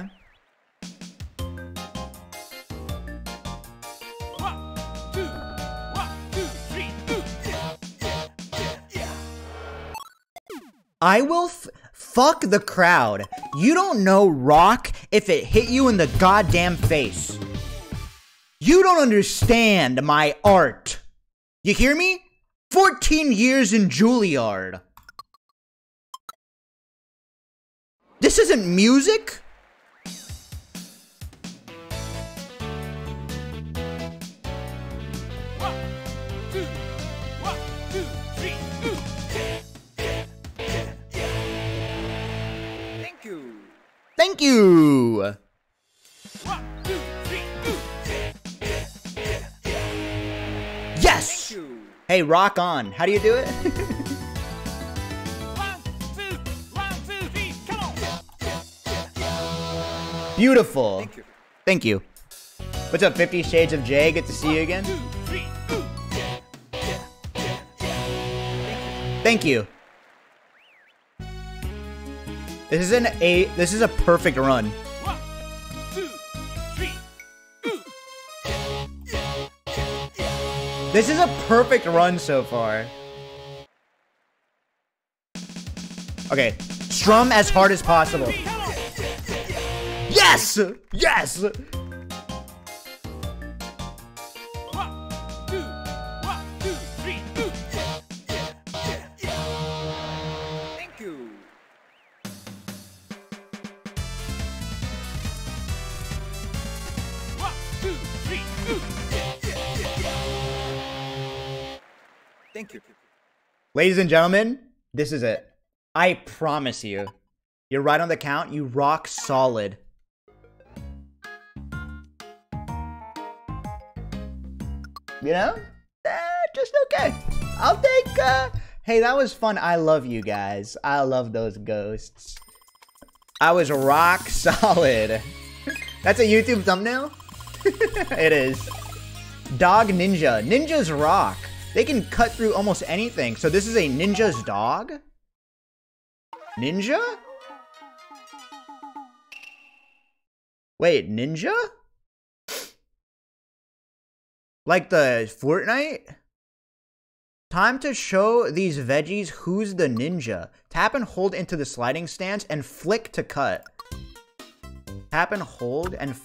I will fuck the crowd. You don't know rock if it hit you in the goddamn face. You don't understand my art. You hear me? 14 years in Juilliard. This isn't music? Thank you. Thank you. Yes. Thank you. Hey, rock on. How do you do it? Beautiful. Thank you. Thank you. What's up, 50 Shades of Jay? Good to see you again. Thank you. This is a perfect run. This is a perfect run so far. Okay, strum as hard as possible. Yes! Yes! Thank you. Thank you. Ladies and gentlemen, this is it. I promise you. You're right on the count. You rock solid. You know? Just okay. I'll take, hey, that was fun. I love you guys. I love those ghosts. I was rock solid. That's a YouTube thumbnail? It is. Dog Ninja. Ninjas rock. They can cut through almost anything. So this is a ninja's dog? Ninja? Wait, ninja? Like the Fortnite? Time to show these veggies who's the ninja. Tap and hold into the sliding stance and flick to cut. Tap and hold and...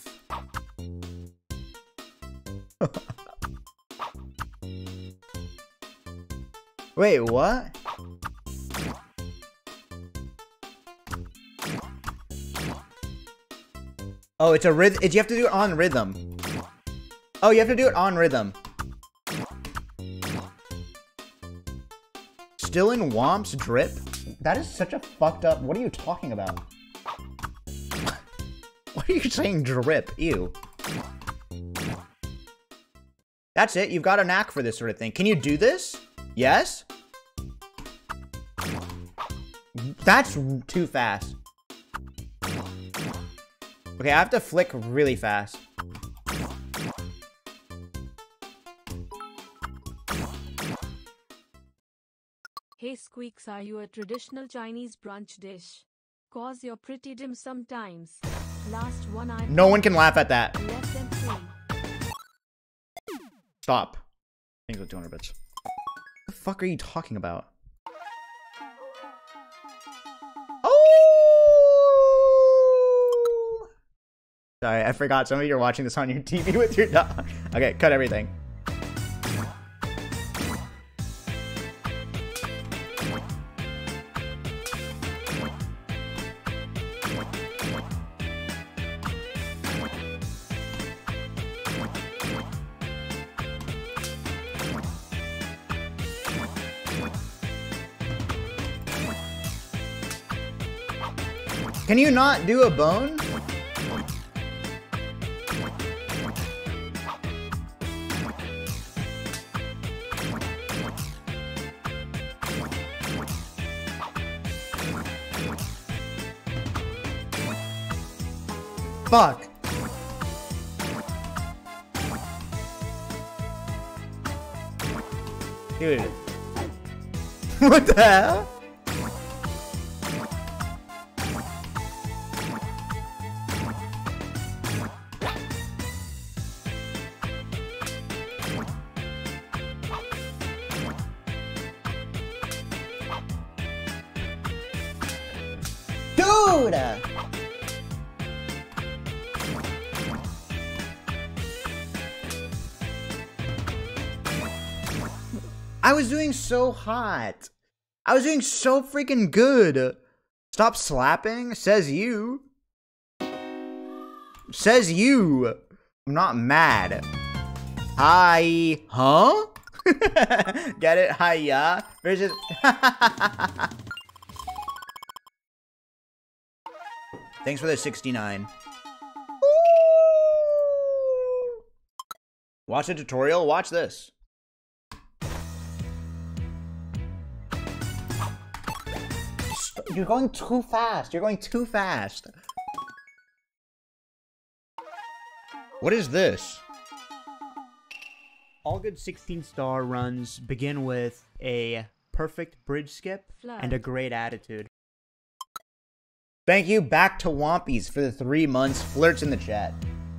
Wait, what? Oh, it's a rhythm. You have to do it on rhythm. Oh, you have to do it on rhythm. Still in Womp's drip? That is such a fucked up... What are you talking about? What are you saying drip? Ew. That's it. You've got a knack for this sort of thing. Can you do this? Yes? That's too fast. Okay, I have to flick really fast. Hey Squeaks, are you a traditional Chinese brunch dish? Cause you're pretty dim sometimes. Last one I No one can laugh at that. less than 3. Stop. Thanks for 200 bits. What the fuck are you talking about? Oh! Sorry, I forgot. Some of you are watching this on your TV with your dog. Okay, cut everything. Can you not do a bone? Fuck. Dude. What the hell? Dude! I was doing so hot. I was doing so freaking good. Stop slapping, says you. Says you. I'm not mad. Hi. Huh? Get it? Hiya. Versus... Thanks for the 69. Watch a tutorial. Watch this. You're going too fast. You're going too fast. What is this? All good 16-star runs begin with a perfect bridge skip and a great attitude. Thank you back to Wompies for the 3 months. Flirts in the chat.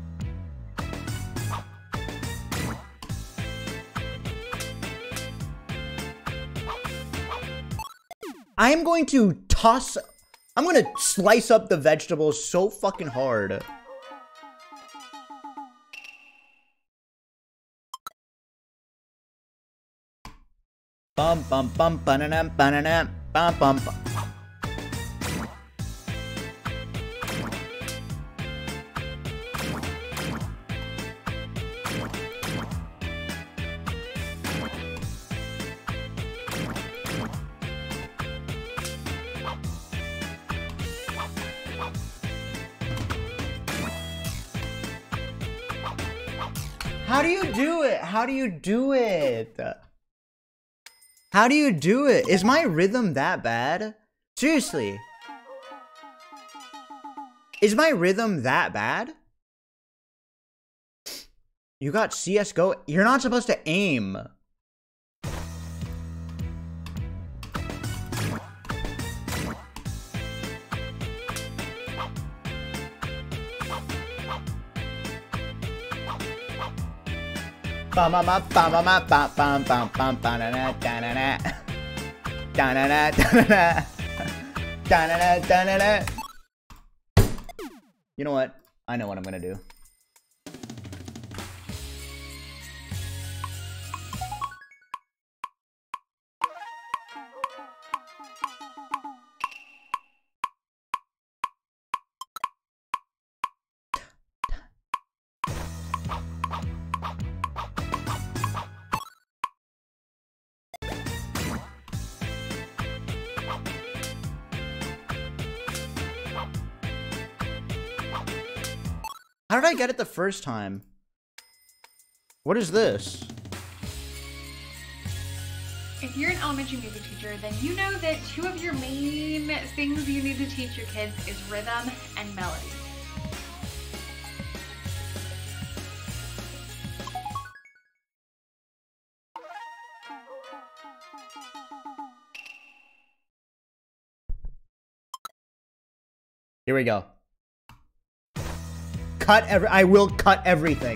I am going to toss... I'm going to slice up the vegetables so fucking hard. Bum bum bum banana banana bum bum bum. How do you do it? How do you do it? How do you do it? Is my rhythm that bad? Seriously. Is my rhythm that bad? You got CSGO. You're not supposed to aim. Bum bum bum bum bum bum bum bum bum bum da da da da da da da da. You know what? I know what I'm gonna do. How did I get it the first time? What is this? If you're an elementary music teacher, then you know that two of your main things you need to teach your kids is rhythm and melody. Here we go. I will cut everything.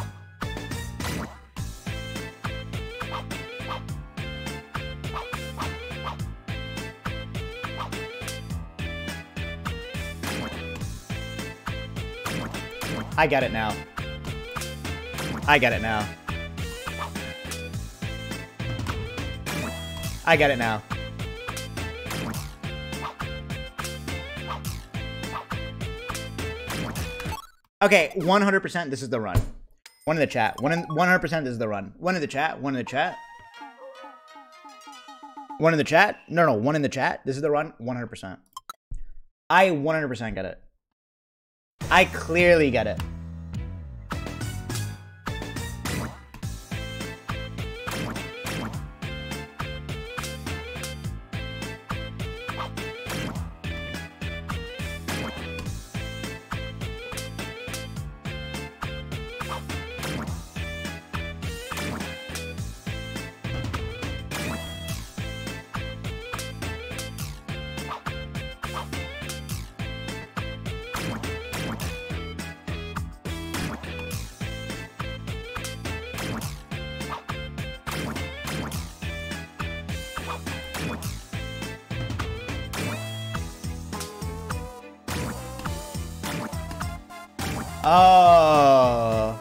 I get it now. I get it now. I get it now. Okay, 100% this is the run. One in the chat. 100% this is the run. One in the chat. One in the chat. One in the chat. No, one in the chat. This is the run. 100%. I 100% get it. I clearly get it. Oh.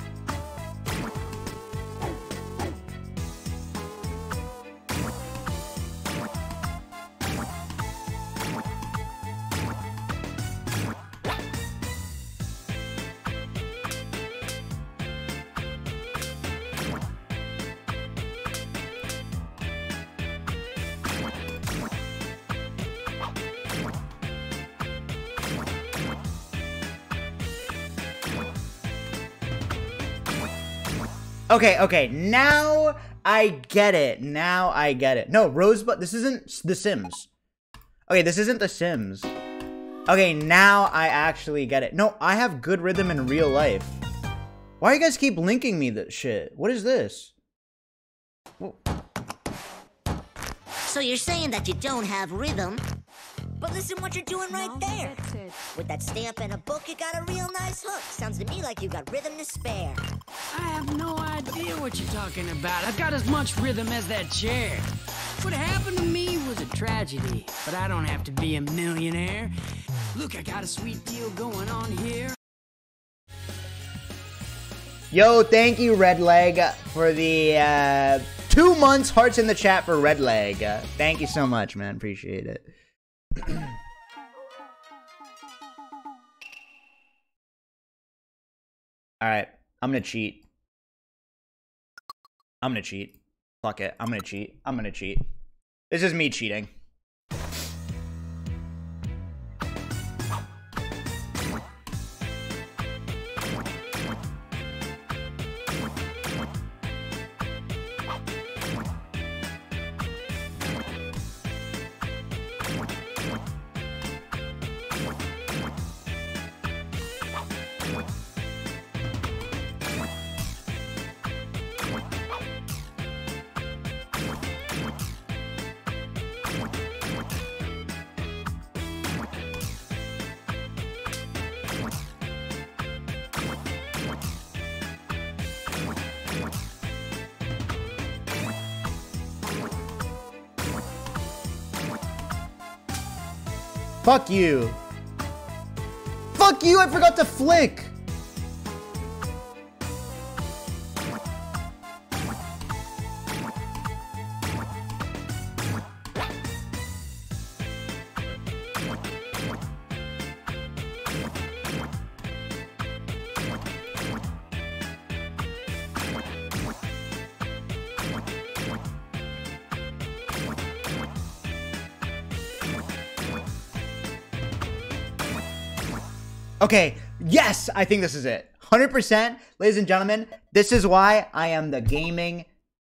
Okay, now I get it. Now I get it. No, Rosebud, this isn't The Sims. Okay, this isn't The Sims. Okay, now I actually get it. No, I have good rhythm in real life. Why you guys keep linking me this shit? What is this? Whoa. So you're saying that you don't have rhythm? But listen what you're doing right Now there. that's it. With that stamp and a book, you got a real nice hook. Sounds to me like you got rhythm to spare. I have no idea what you're talking about. I've got as much rhythm as that chair. What happened to me was a tragedy, but I don't have to be a millionaire. Look, I got a sweet deal going on here. Yo, thank you, Redleg, for the 2 months hearts in the chat for Redleg. Thank you so much, man. Appreciate it. Alright, I'm gonna cheat. I'm gonna cheat. Fuck it, I'm gonna cheat. I'm gonna cheat. This is me cheating. Fuck you. Fuck you, I forgot to flick. Okay, yes, I think this is it. 100%, ladies and gentlemen, this is why I am the gaming.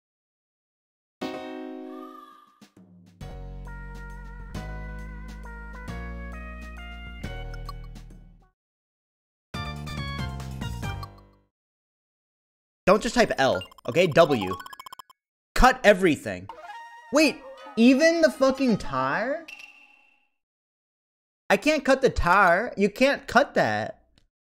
Don't just type L, okay? W. Cut everything. Wait, even the fucking tire? I can't cut the tire. You can't cut that.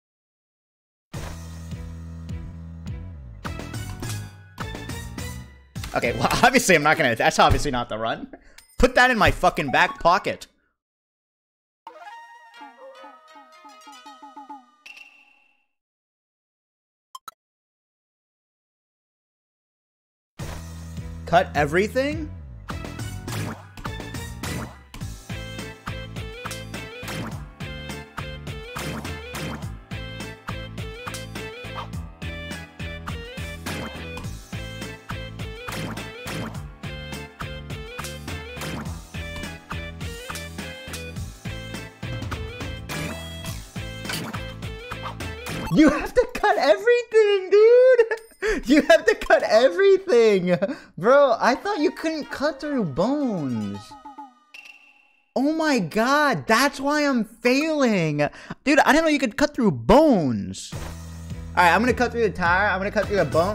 Okay, well, obviously I'm not gonna... That's obviously not the run. Put that in my fucking back pocket. Cut everything? You have to cut everything, dude! You have to cut everything! Bro, I thought you couldn't cut through bones. Oh my god, that's why I'm failing. Dude, I didn't know you could cut through bones. Alright, I'm gonna cut through the tire. I'm gonna cut through the bone.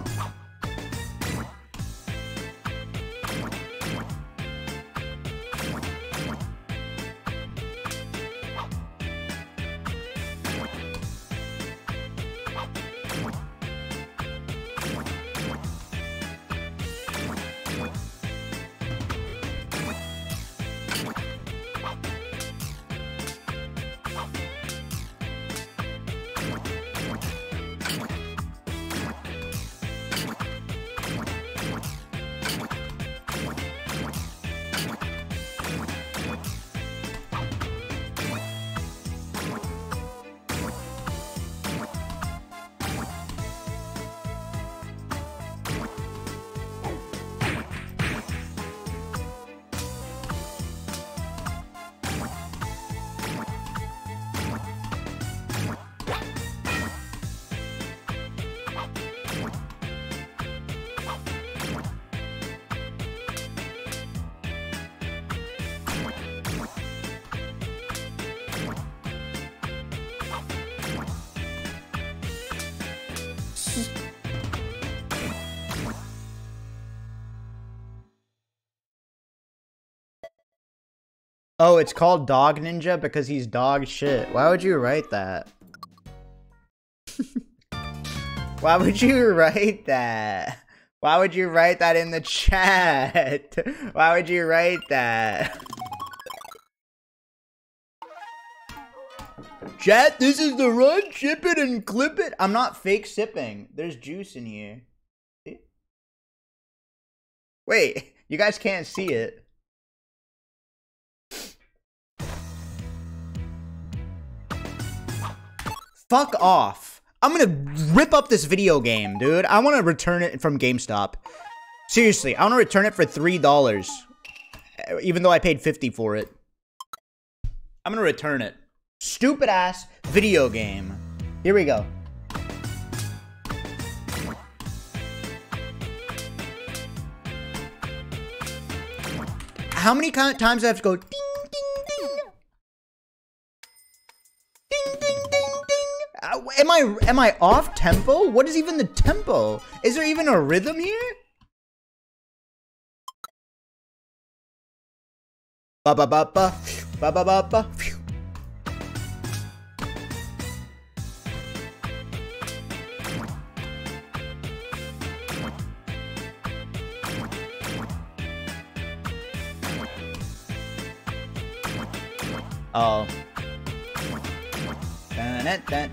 Oh, it's called Dog Ninja because he's dog shit. Why would you write that? Why would you write that? Why would you write that in the chat? Why would you write that? Chat, this is the run. Ship it and clip it. I'm not fake sipping. There's juice in here. See? Wait, you guys can't see it. Fuck off. I'm gonna rip up this video game, dude. I want to return it from GameStop. Seriously, I want to return it for $3. Even though I paid $50 for it. I'm gonna return it. Stupid ass video game. Here we go. How many times do I have to go ding, ding, ding? Ding, ding, ding, ding. Am I off tempo? What is even the tempo? Is there even a rhythm here? Ba ba ba ba ba ba ba ba. Oh. Dun-dun-dun.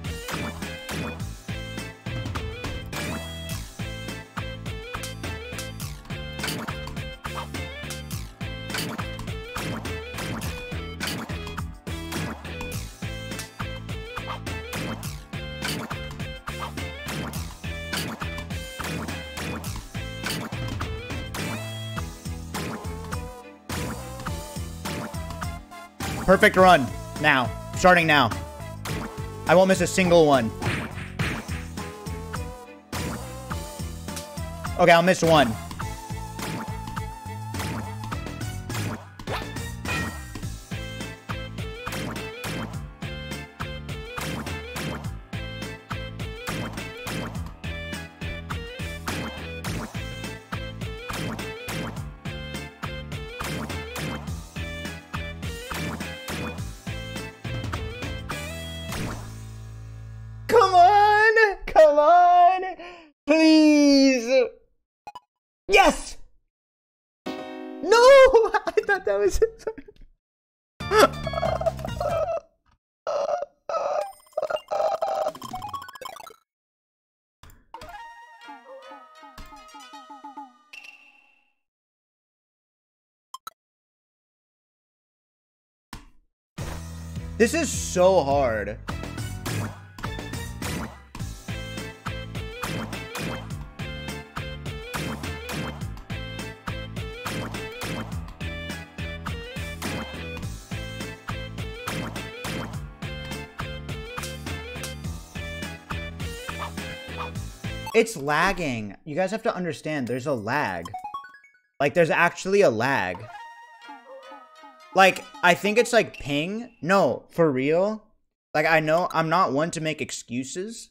Perfect run. Now. Starting now. I won't miss a single one. Okay, I'll miss one. Come on! Come on! Please! Yes! No! I thought that was it. This is so hard. It's lagging. You guys have to understand, there's a lag. Like, there's actually a lag. Like, I think it's like ping. No, for real. Like, I know I'm not one to make excuses.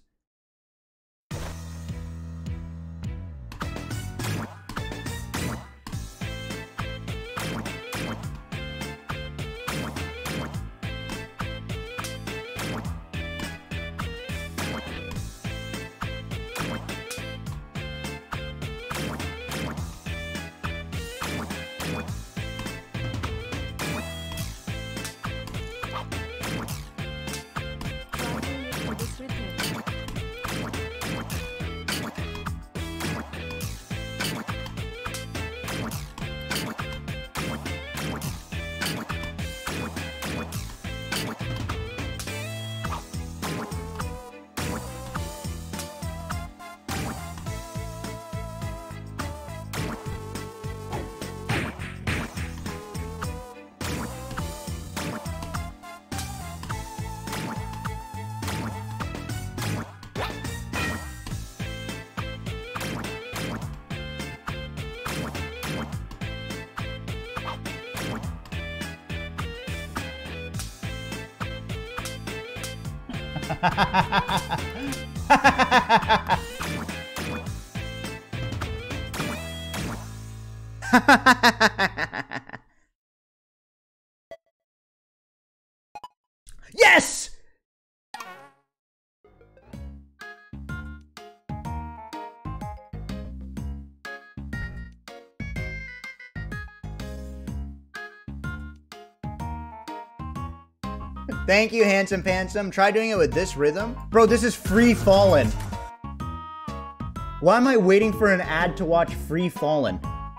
Yes! Thank you, Handsome Pansome. Try doing it with this rhythm. Bro, this is Free Fallin'. Why am I waiting for an ad to watch Free Fallin'?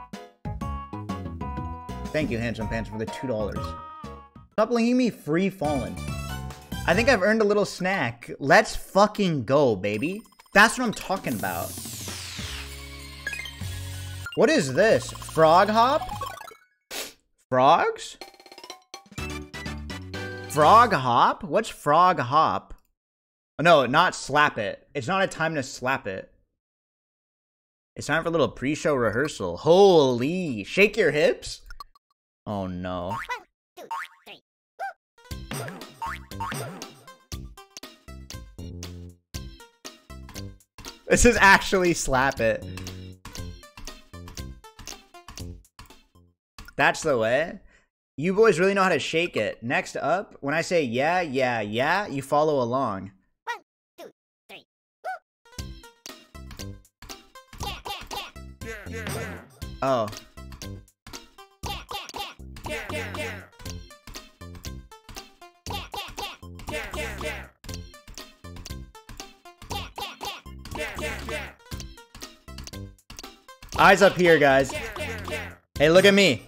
Thank you, Handsome Pants, for the $2. Stop linking me Free Fallin'. I think I've earned a little snack. Let's fucking go, baby. That's what I'm talking about. What is this? Frog hop? Frogs? Frog hop? What's frog hop? Oh, no, not slap it. It's not a time to slap it. It's time for a little pre-show rehearsal. Holy, shake your hips? Oh no. 1, 2, 3. This is actually slap it. That's the way. You boys really know how to shake it. Next up, when I say yeah, yeah, yeah, you follow along. 1, 2, 3. Yeah, yeah, yeah. Oh. Yeah, yeah, yeah. Yeah, yeah, Eyes up here, guys. Hey, look at me.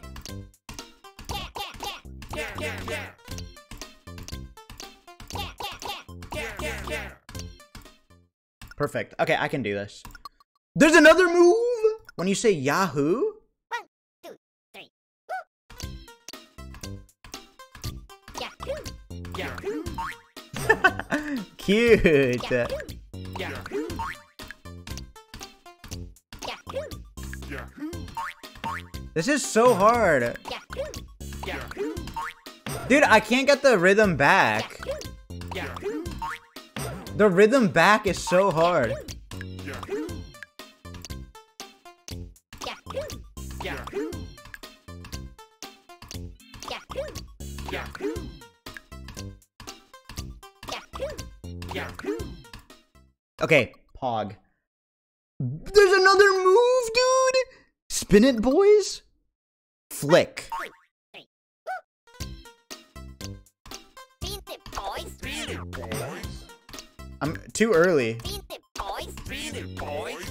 Perfect. Okay, I can do this. There's another move! When you say Yahoo? 1, 2, 3. Yahoo! Cute. Yahoo! This is so hard. Yahoo! Dude, I can't get the rhythm back. Yahoo! The rhythm back is so hard. Yahoo! Yahoo! Yahoo! Yahoo! Okay, Pog. There's another move, dude! Spin it, boys. Flick. Beat it, boys! Beat it, boys! I'm too early. Beat it, boys! Beat it, boys!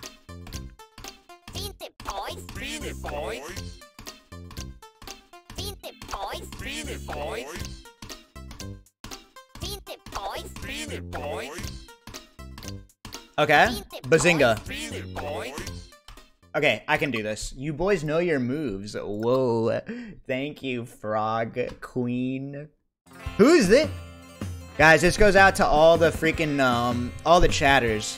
Beat it, boys! Beat it, boys! Beat it, boys! Beat it, boys! Beat it, boys! Beat it, boys! Okay, Bazinga. Beat it, boys! Okay, I can do this. You boys know your moves. Whoa. Thank you, Frog Queen. Who's this? Guys, this goes out to all the freaking, all the chatters.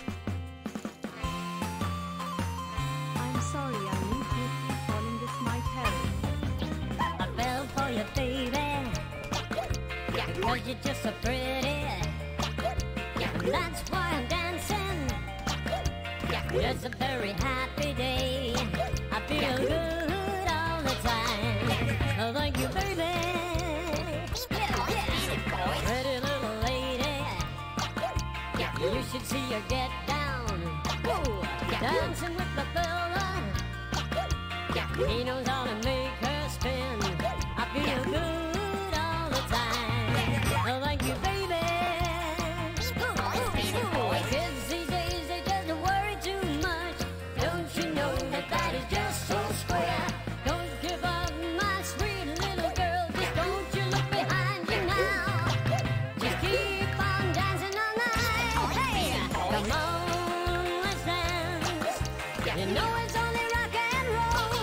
I'm sorry, I need you. Calling this might help. I fell for you, baby. Cause you're just so pretty. And that's why I'm dancing. It's a very happy day. I feel good all the time. Oh, thank you, baby. Pretty little lady. You should see her get down. Dancing with the fella. He knows how to make her spin. I feel good all the time. Oh, thank you, baby. Kids these days, they just worry too much. Don't you know that that is just so square? Don't give up, my sweet little girl. Just don't you look behind you now. Just keep on dancing all night. Hey, come on, let's dance. You know it's only rock and roll.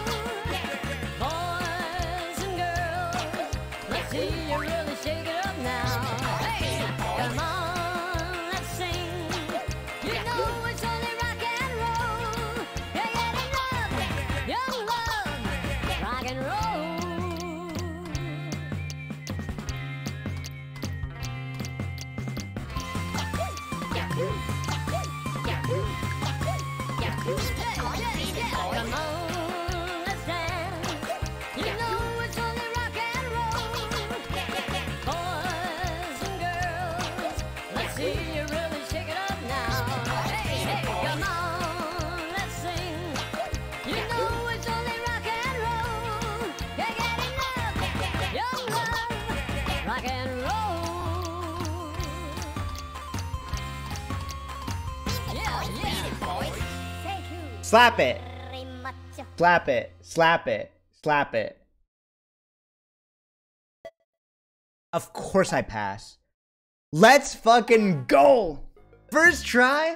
Boys and girls, let's see you really shake it up now. Hey, come on, let's sing. You know it's only rock and roll. Yeah, young love, rock and roll. Come on, let's dance. You know it's only rock and roll. Boys and girls, let's see you really shake it up now. Hey, come on, let's sing. You know it's only rock and roll. Yeah, get enough, young love, rock and roll. Yeah. Thank you Slap it. Very much. Slap it. Slap it. Slap it. Of course I pass. Let's fucking go. First try.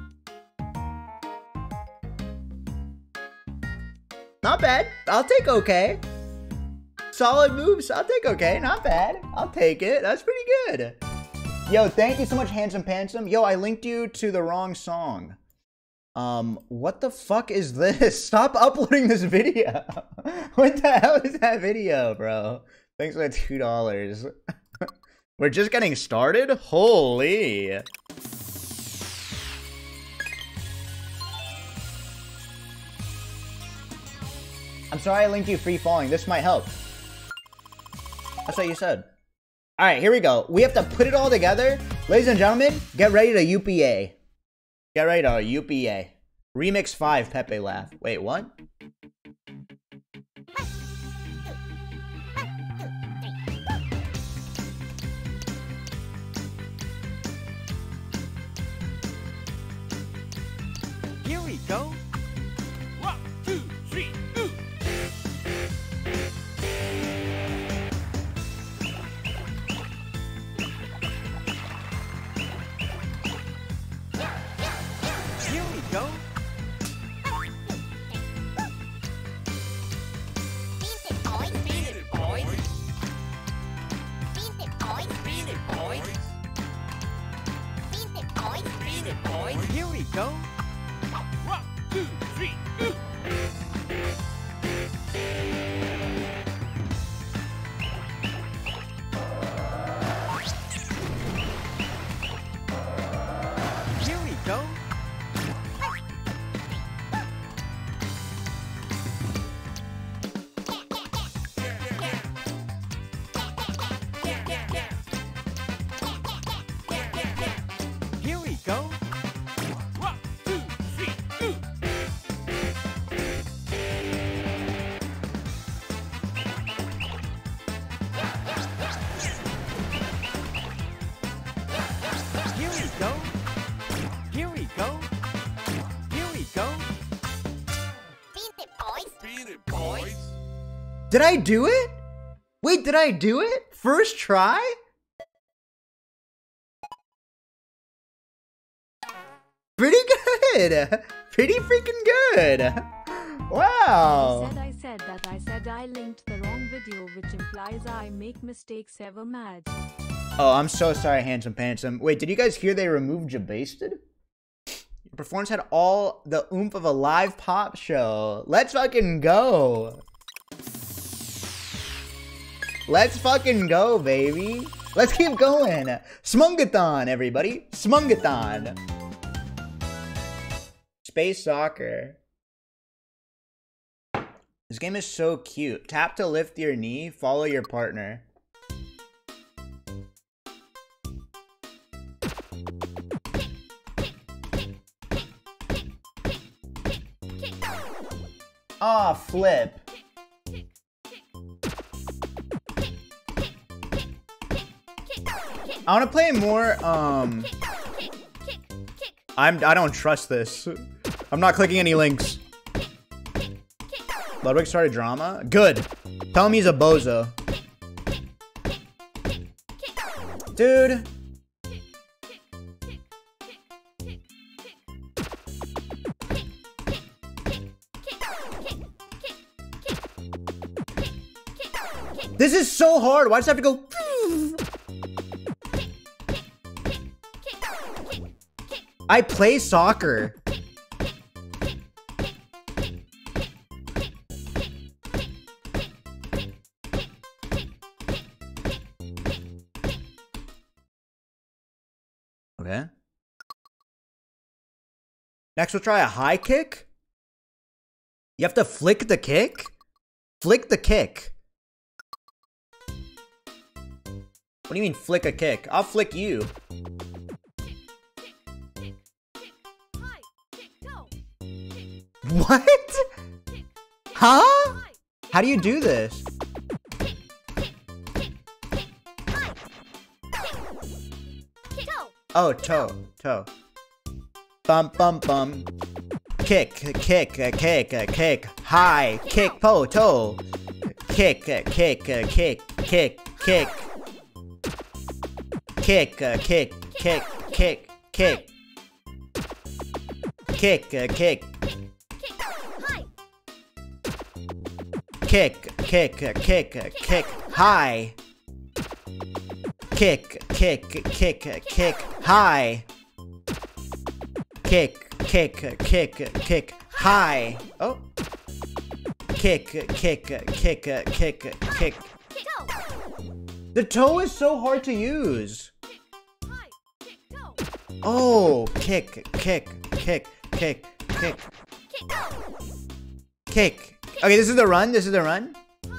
Not bad. I'll take okay. Solid moves. I'll take okay. Not bad. I'll take it. That's pretty good. Yo, thank you so much, Handsome Pansome. Yo, I linked you to the wrong song. What the fuck is this? Stop uploading this video. What the hell is that video, bro? Thanks for the $2. We're just getting started? Holy. I'm sorry I linked you Free Falling. This might help. That's what you said. Alright, here we go. We have to put it all together. Ladies and gentlemen, get ready to UPA. Get ready to UPA. Remix 5 Pepe Laugh. Wait, what? Here we go. 1, boys. Here we go. 1, 2, 3. Here we go. Here we go. 1, 2, 3. Here we go. Here we go. Here we go. Beat it, boys. Beat it, boys. Did I do it? Wait, did I do it? First try? Pretty good. Pretty freaking good. Wow. I said I linked the wrong video, which implies I make mistakes ever mad. Oh, I'm so sorry, Handsome Pansome. Wait, did you guys hear they removed Jabasted? Your performance had all the oomph of a live pop show. Let's fucking go. Let's fucking go, baby. Let's keep going. Smungathon, everybody. Smungathon. Space Soccer. This game is so cute. Tap to lift your knee, follow your partner. Ah, flip. I want to play more, I don't trust this. I'm not clicking any links. Ludwig started drama? Good. Tell him he's a bozo. Dude. This is so hard. Why does it have to go? I play soccer. Okay. Next, we'll try a high kick. You have to flick the kick? Flick the kick. What do you mean flick a kick? I'll flick you. What? Huh? How do you do this? Oh, toe. Bum, bum, bum. Kick, kick, kick, kick. High, kick, po, toe. Kick, kick, kick, kick, kick. Kick, kick, kick, kick. Kick, kick. Kick, kick, kick, kick. High. Kick, kick, kick, kick. High. Kick, kick, kick, kick. High. Oh. Kick, kick, kick, kick, kick. The toe is so hard to use. Oh, kick, kick, kick, kick, kick. Kick. Okay, this is the run. This is the run.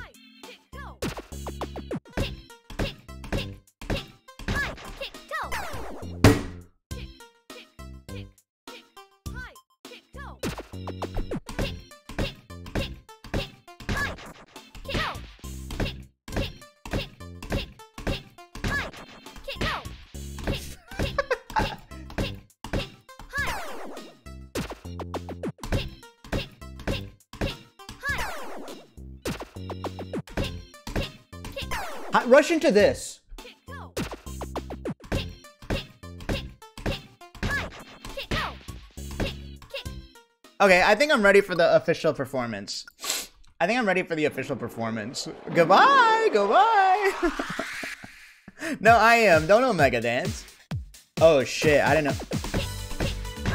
Rush into this. Okay, I think I'm ready for the official performance. Goodbye, goodbye. No, I am. Don't Omega Dance. Oh shit, I didn't know.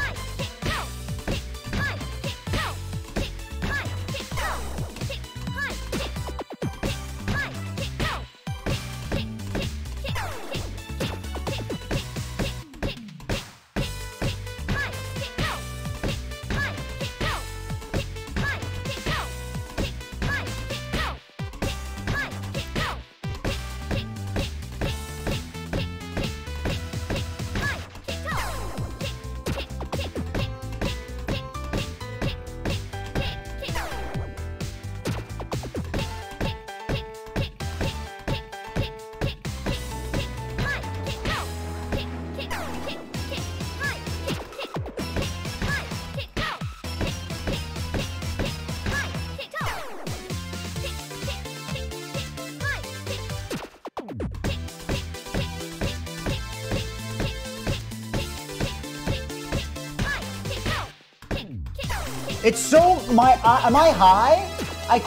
It's so am I high? I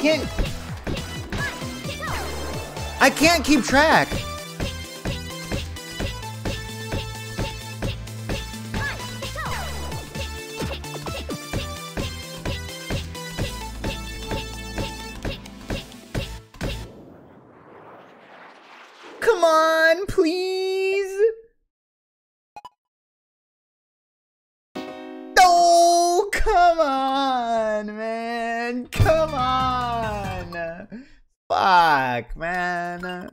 can't keep track. Come on, please. Oh, come on, man. Come on. Fuck, man.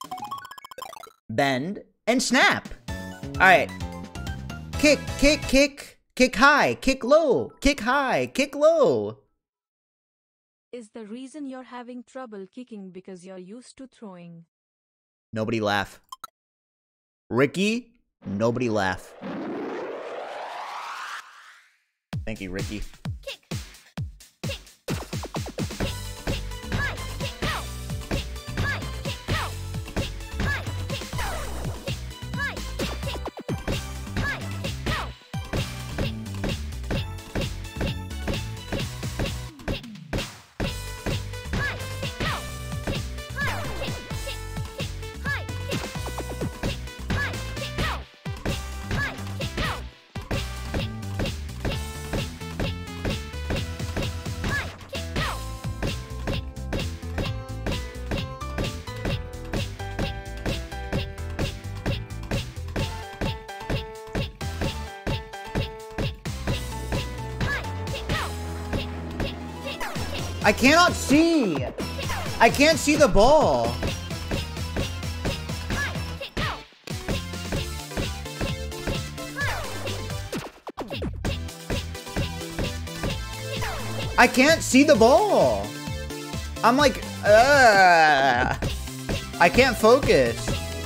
Bend and snap. All right. Kick, kick, kick. Kick high, kick low. Kick high, kick low. Is the reason you're having trouble kicking because you're used to throwing? Nobody laugh. Ricky, nobody laugh. Thank you, Ricky. I cannot see. I can't see the ball. I can't see the ball. I'm like, I can't focus.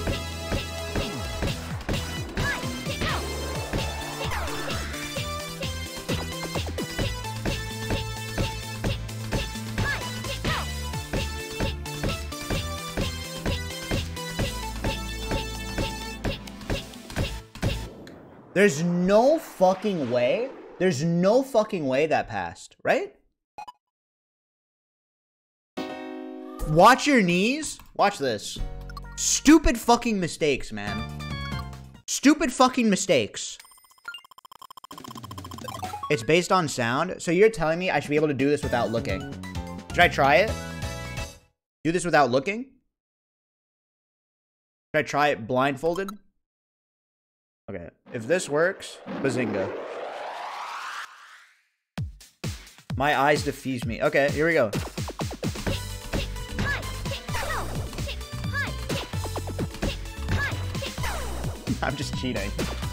There's no fucking way. There's no fucking way that passed, right? Watch your knees. Watch this. Stupid fucking mistakes, man. Stupid fucking mistakes. It's based on sound. So you're telling me I should be able to do this without looking. Should I try it? Do this without looking? Should I try it blindfolded? Okay, if this works, bazinga. My eyes diffuse me. Okay, here we go. I'm just cheating.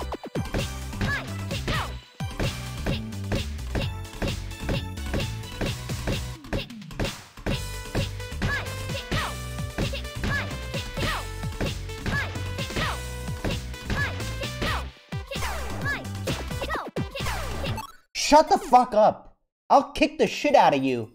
Shut the fuck up. I'll kick the shit out of you.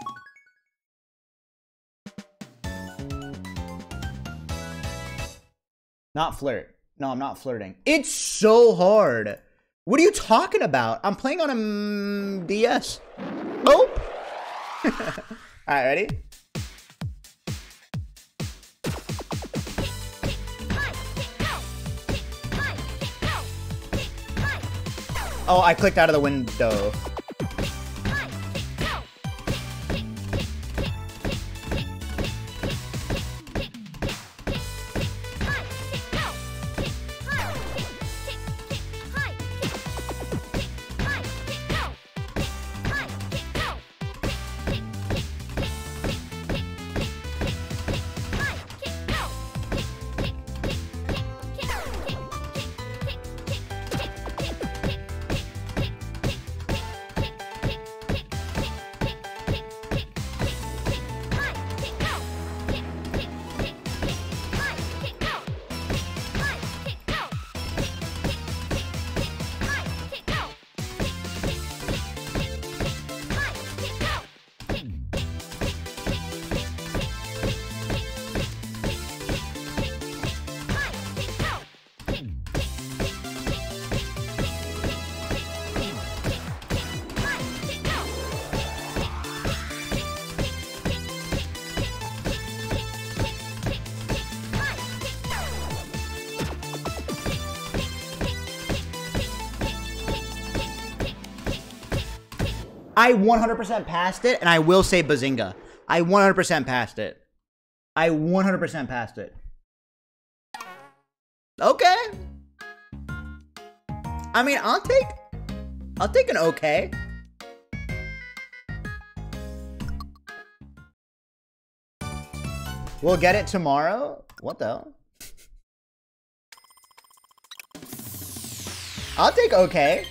Not flirt. No, I'm not flirting. It's so hard. What are you talking about? I'm playing on a DS. Oh. All right, ready? Oh, I clicked out of the window. I 100% passed it, and I will say Bazinga. I 100% passed it. I 100% passed it. Okay. I mean, I'll take an okay. We'll get it tomorrow? What the hell? I'll take okay.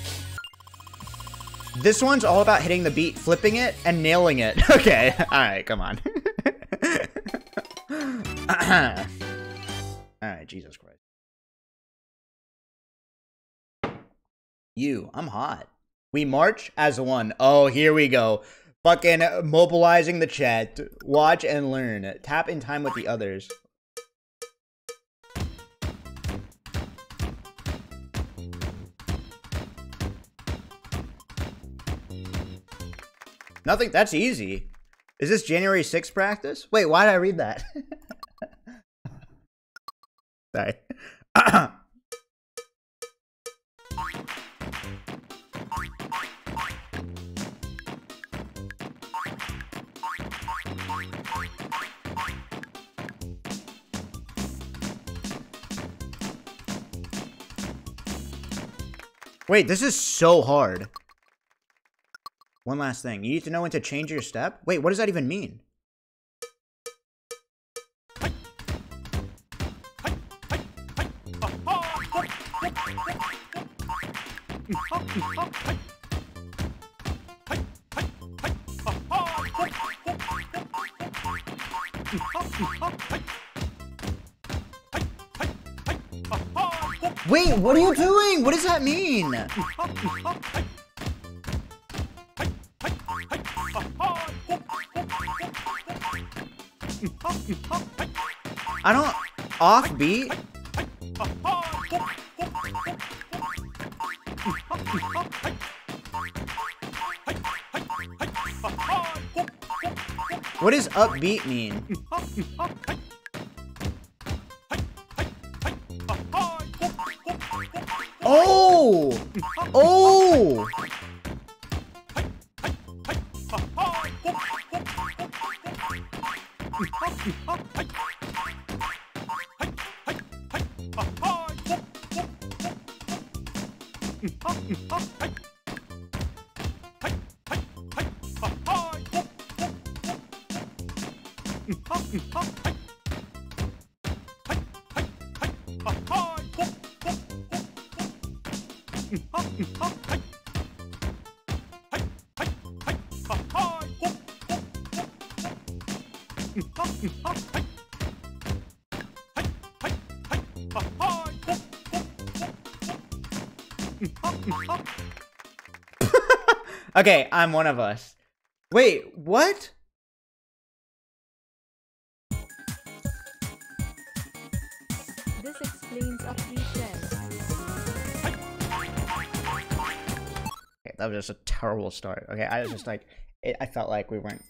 This one's all about hitting the beat, flipping it, and nailing it. Okay, alright, come on. Alright, Jesus Christ. I'm hot. We march as one. Oh, here we go. Fucking mobilizing the chat. Watch and learn. Tap in time with the others. Nothing. That's easy. Is this January 6th practice? Wait, why did I read that? Sorry. Wait, this is so hard. One last thing. You need to know when to change your step? Wait, what does that even mean? Wait, what are you doing? What does that mean? I don't... Offbeat? What does upbeat mean? Oh! Oh! Okay, I'm one of us. Wait, what? This explains a pre-test. Okay, that was just a terrible start. Okay, I was just like, I felt like we weren't.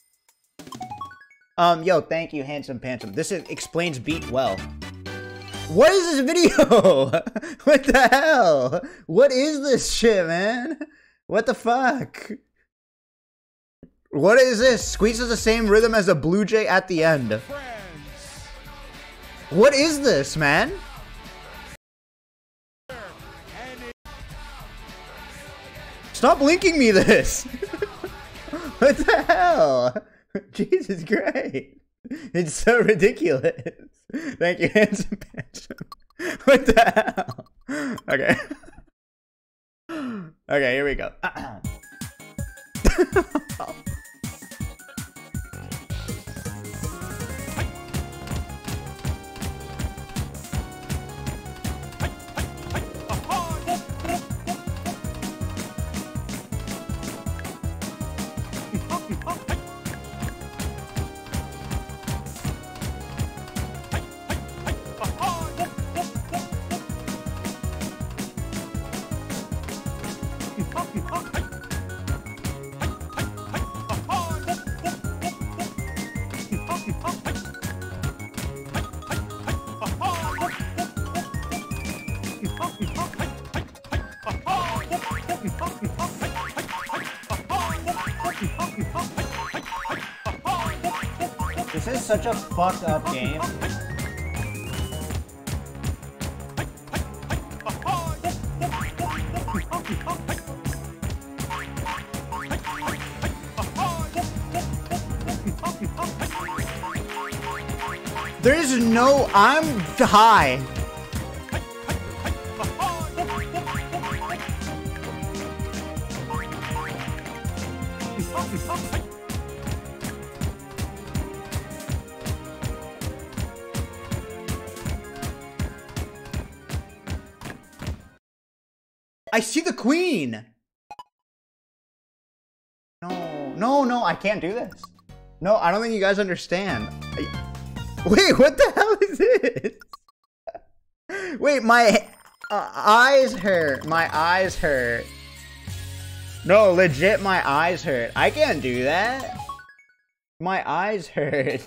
Yo, thank you, Handsome Pantsome. This explains beat well. What is this video? What the hell? What is this shit, man? What the fuck? What is this? Squeezes the same rhythm as a Blue Jay at the end. What is this, man? Stop linking me this. What the hell? Jesus Christ. It's so ridiculous. Thank you, Handsome Pantsome. What the hell? Okay. Okay, here we go. such a fucked up game. There is no, I'm high. I see the queen. No, I can't do this. No, I don't think you guys understand. Wait, what the hell is this? Wait, my eyes hurt. My eyes hurt. No, legit, my eyes hurt. I can't do that. My eyes hurt.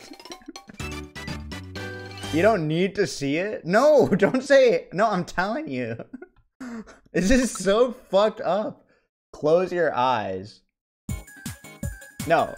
You don't need to see it? No, don't say it. No, I'm telling you. This is so fucked up. Close your eyes. No.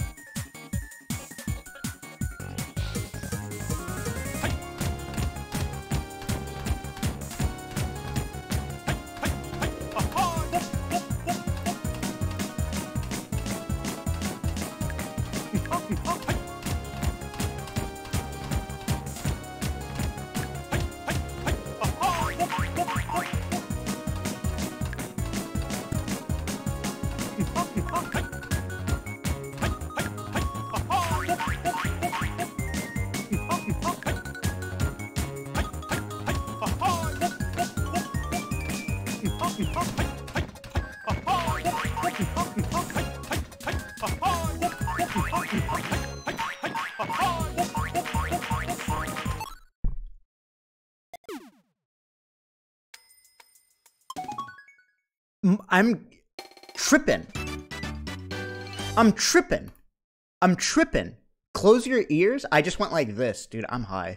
I'm tripping. I'm tripping. I'm tripping. Close your ears. I just went like this, dude. I'm high.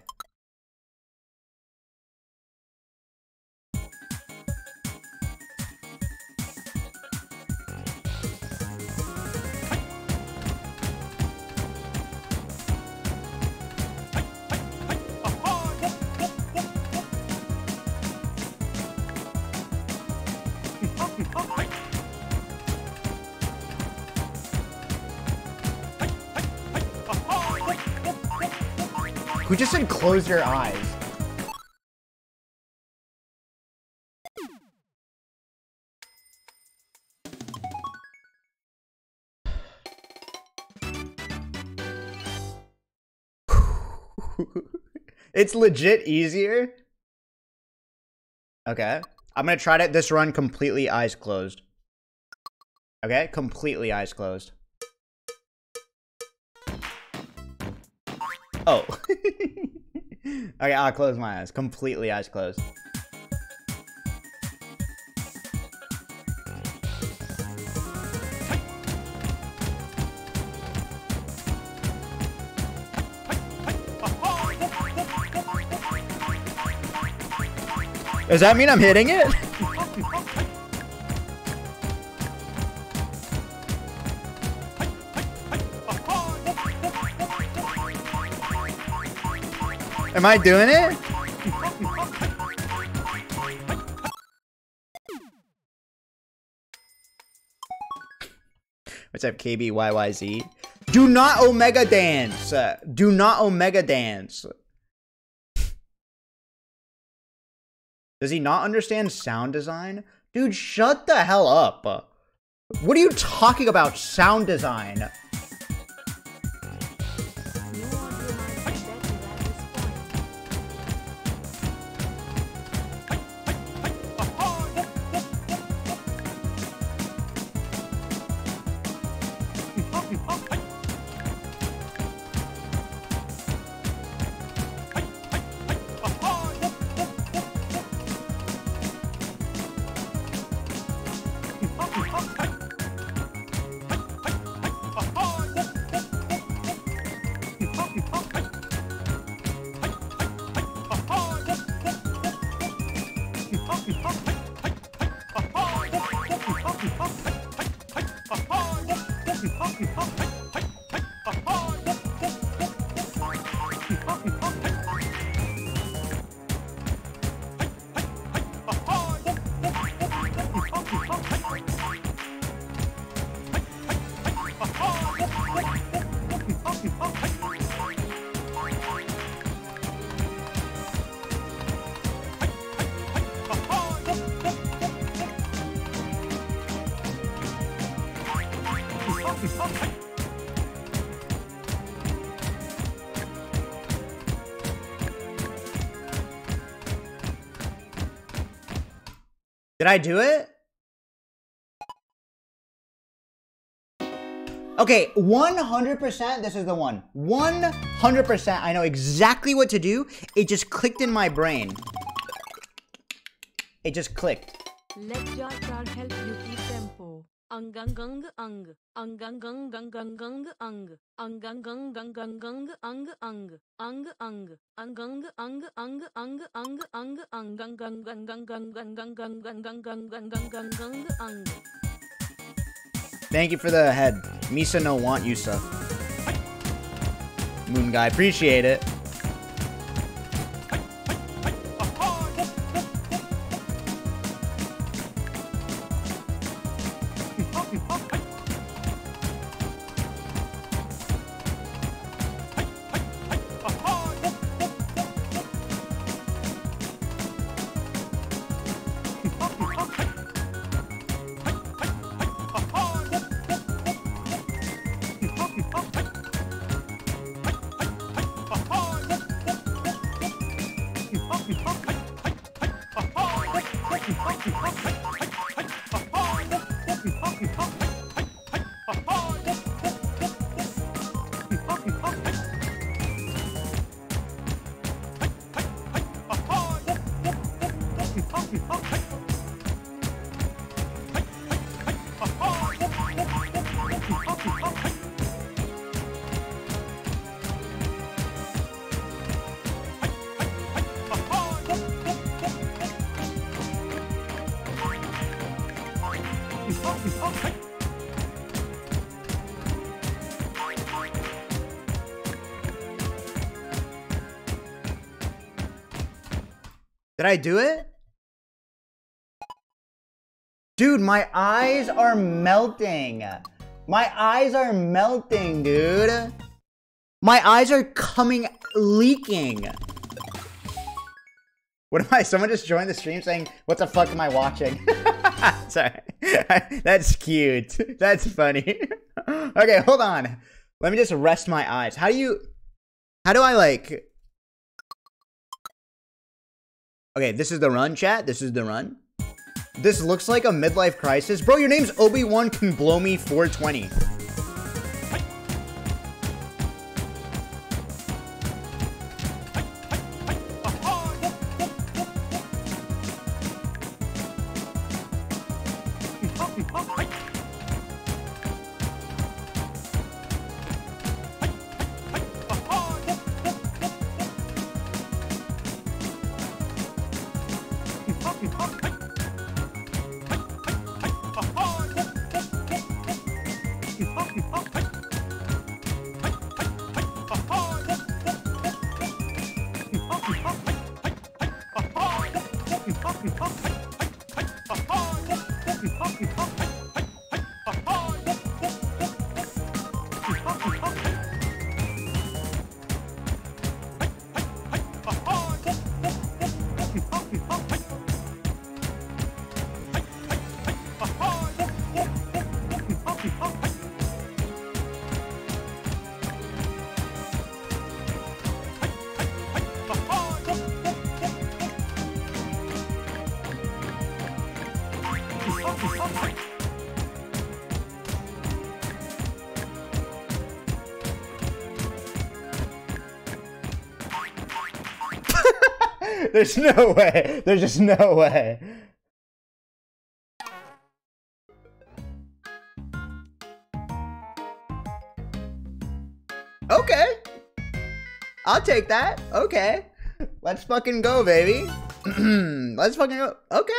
Who just said close your eyes? It's legit easier. Okay. I'm gonna try to this run completely eyes closed. Okay, completely eyes closed. Oh. Okay, I'll close my eyes. Completely eyes closed. Does that mean I'm hitting it? Am I doing it? What's up, KBYYZ? Do not Omega dance. Do not Omega dance. Does he not understand sound design? Dude, shut the hell up. What are you talking about, sound design? Did I do it? Okay, 100% this is the one. 100% I know exactly what to do. It just clicked in my brain. It just clicked. Let Jar Jar help you keep tempo. Angangung ang. Angangung gang gang gang ang. Angangung gang gang gang ang ang. Ang ang. Angang ang ang ang ang ang angang gang gang gang gang gang gang gang gang gang gang gang gang gang ang. Thank you for the head. Misa no want Yusa. Moon guy, appreciate it. Did I do it? Dude, my eyes are melting. My eyes are melting, dude. My eyes are leaking. What am I? Someone just joined the stream saying, what the fuck am I watching? Sorry. That's cute. That's funny. Okay, hold on. Let me just rest my eyes. How do I like... Okay, this is the run, chat. This is the run. This looks like a midlife crisis. Bro, your name's Obi-Wan can blow me 420. There's no way. There's just no way. Okay. I'll take that. Okay. Let's fucking go, baby. Let's fucking go. Okay.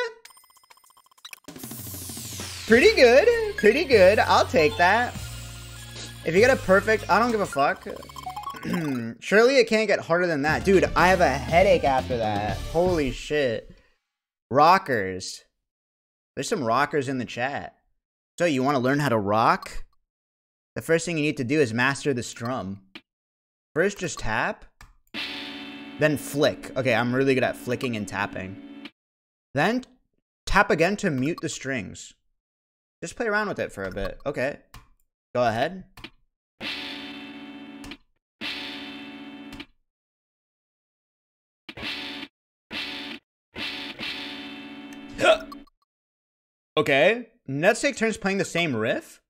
Pretty good. Pretty good. I'll take that. If you get a perfect, I don't give a fuck. Surely it can't get harder than that. Dude, I have a headache after that. Holy shit. Rockers. There's some rockers in the chat. So you want to learn how to rock? The first thing you need to do is master the strum. First, just tap. Then flick. Okay, I'm really good at flicking and tapping. Then tap again to mute the strings. Just play around with it for a bit. Okay. Go ahead. Okay. Let's take turns playing the same riff.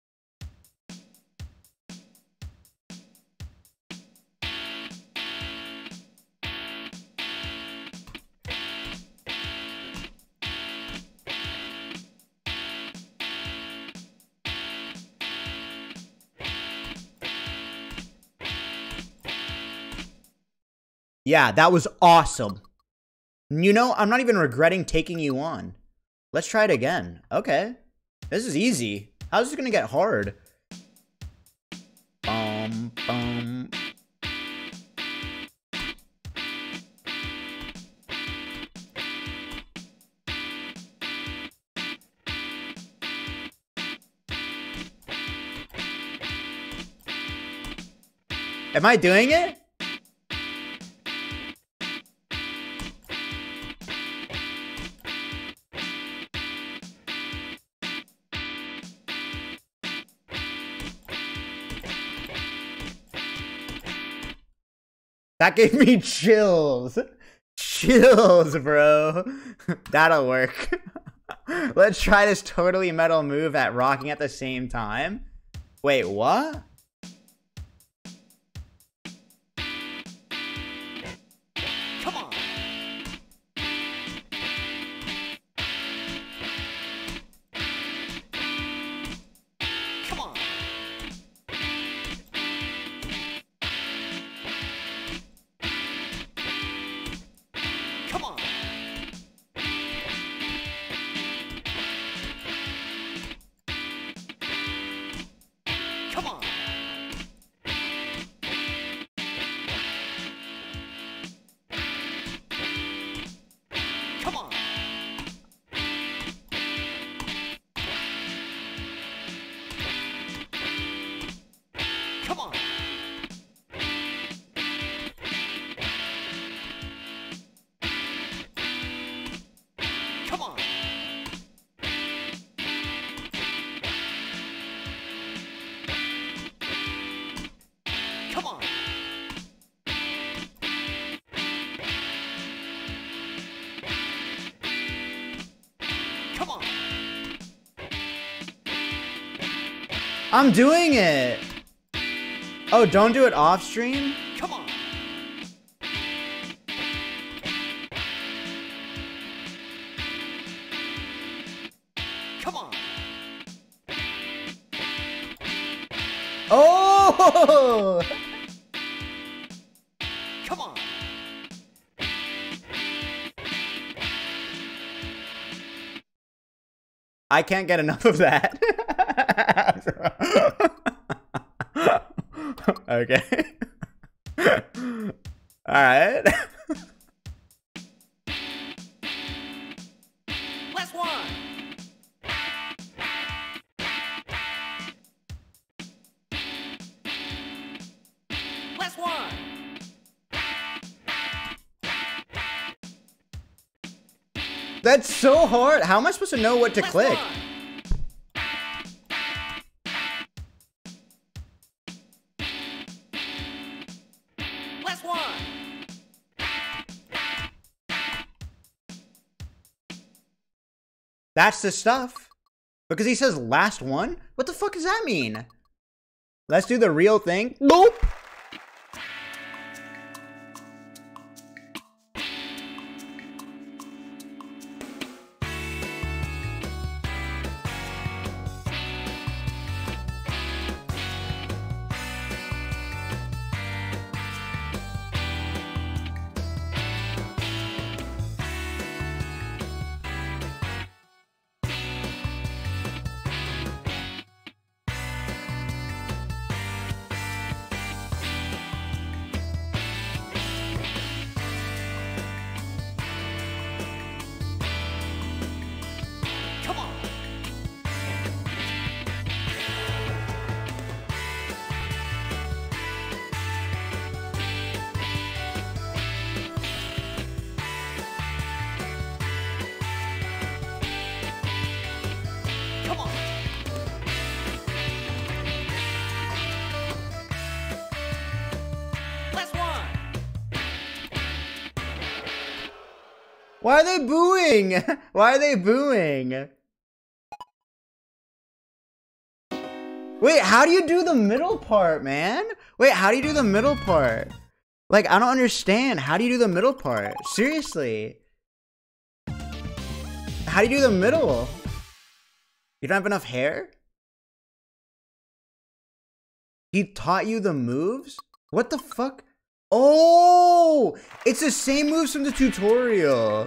Yeah, that was awesome. You know, I'm not even regretting taking you on. Let's try it again. Okay. This is easy. How's this gonna get hard? Am I doing it? That gave me chills. Chills, bro. That'll work. Let's try this totally metal move at rocking at the same time. Wait, what? Come on. Come on. Come on. Come on. Come on. Come on. Come on. Come on. Come on. I'm doing it. Oh, don't do it off stream? Come on. Come on. Oh! Come on. I can't get enough of that. Okay. Alright. Last one. Last one. That's so hard. How am I supposed to know what to Last click? one. Last one. That's the stuff. Because he says last one? What the fuck does that mean? Let's do the real thing. Nope. Why are they booing? Why are they booing? Wait, how do you do the middle part, man? Wait, how do you do the middle part? Like, I don't understand. How do you do the middle part? Seriously. How do you do the middle? You don't have enough hair? He taught you the moves? What the fuck? Oh! It's the same moves from the tutorial.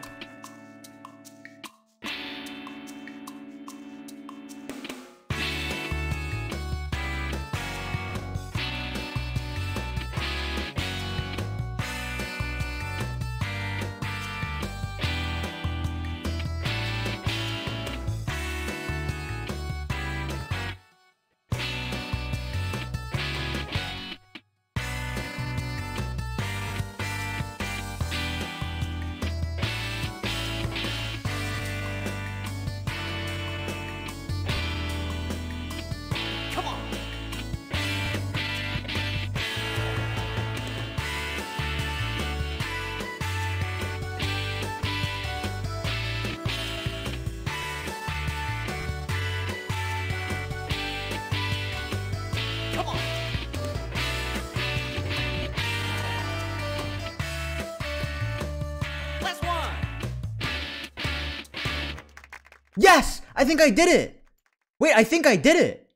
Yes! I think I did it! Wait, I think I did it!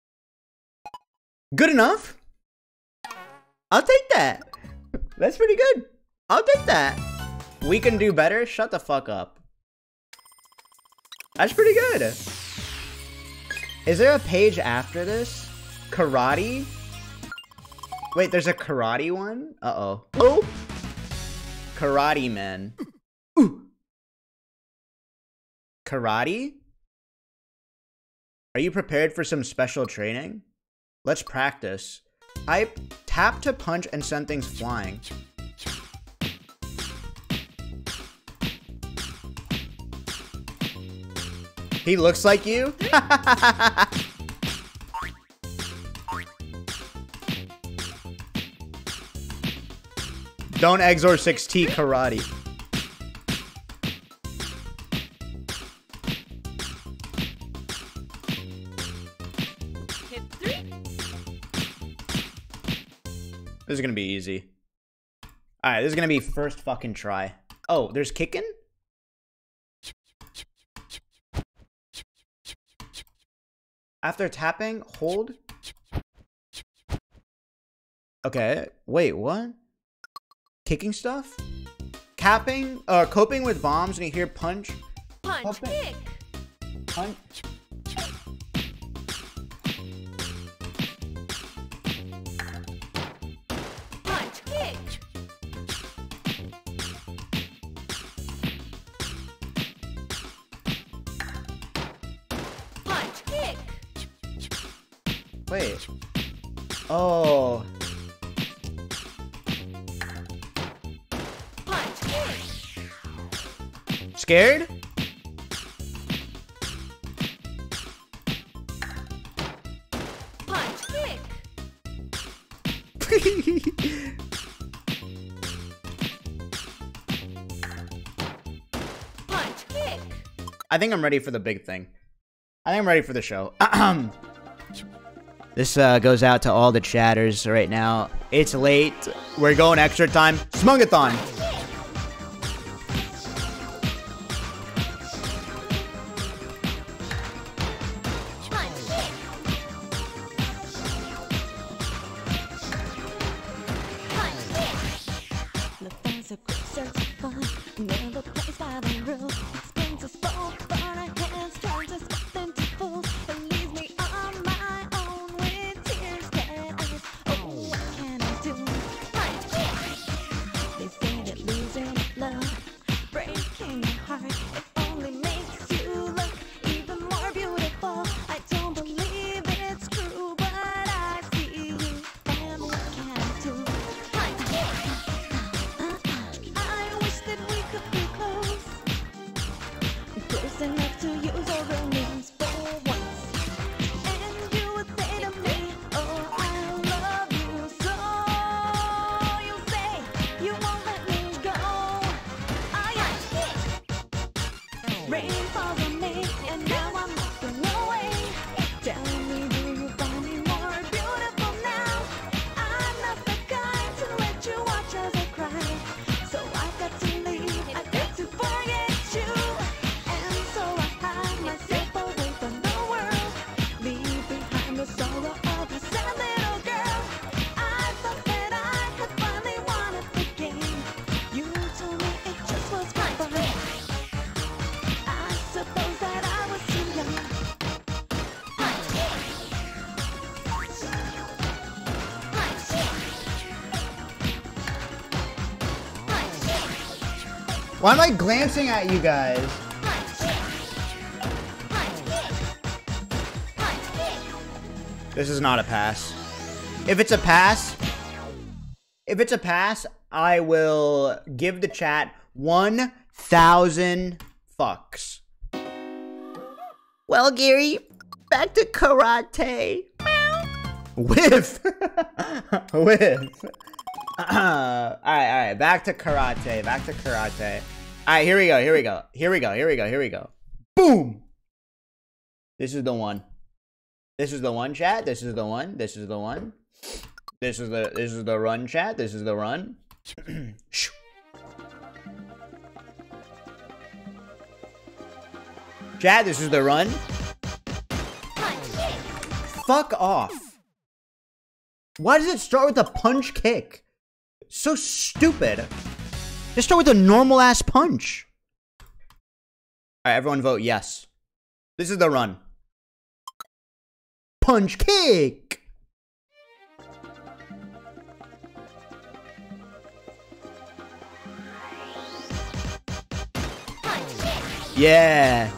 Good enough? I'll take that. That's pretty good. I'll take that. We can do better? Shut the fuck up. That's pretty good. Is there a page after this? Karate? Wait, there's a karate one? Uh-oh. Oh! Karate man. Ooh! Karate? Are you prepared for some special training? Let's practice. I tap to punch and send things flying. He looks like you? Don't Exor 6T karate. This is gonna be easy. Alright, this is gonna be first fucking try. Oh, there's kicking? After tapping, hold. Okay, wait, what? Kicking stuff? Capping, coping with bombs when you hear punch. Punch, kick. Punch. Punch, kick. Punch, kick. Wait. Oh. Punch, kick. Scared? Punch, kick. Punch, kick. I think I'm ready for the big thing. I think I'm ready for the show. This goes out to all the chatters right now. It's late. We're going extra time. Smungathon. Punch, kick. Punch, kick. The fans are quick, search fun. Never plays by the rules. Spins us both, but our hands turns us up into fools. And leaves me on my own with tears that eyes. Oh, what can I do? Punch, kick. They say that losing love, breaking your heart, it only makes you look even more beautiful. I don't believe it's true, but I see you. And what can I do? Punch, kick. I wish that we could be close, close enough to use our real names for once. And you would say to me, oh, I love you so. You say you won't let me go. Oh, yeah. me, and now I'm walking away. Tell me, do you find me more beautiful now? I'm not the kind to let you watch as I cry. So I got to leave, I got to forget you. And so I hide myself away from the world. Leave behind the sorrow of a sad little girl. I thought that I had finally won at the game. You told me it just was for fun. I suppose that I was too young. Why am I glancing at you guys? This is not a pass. If it's a pass, I will give the chat 1,000 fucks. Well, Gary, back to karate. Whiff. Whiff. Alright, back to karate. Alright, here we go. Boom! This is the one. This is the one, chat. This is the one. This is the one. This is the run, chat. This is the run. Chat, this is the run. Fuck off. Why does it start with a punch kick? So stupid. Just start with a normal ass punch. Alright, everyone vote yes. This is the run. Punch kick. Yeah.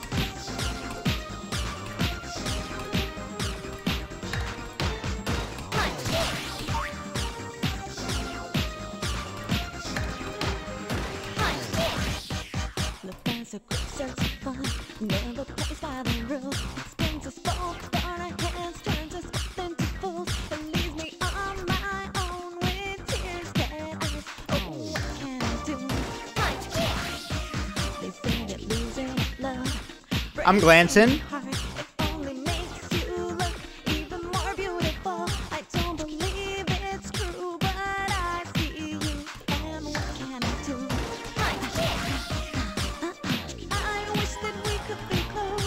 The fans are quick sense of fun, never plays by the rules. Spins us both, burn our hands, turns us both into fools, and leaves me on my own with tears that eyes. Oh, what can I do? They say that losing love I'm glancing. heart, it only makes you look even more beautiful. I don't believe it's true, but I see you, and what can I do? I wish that we could be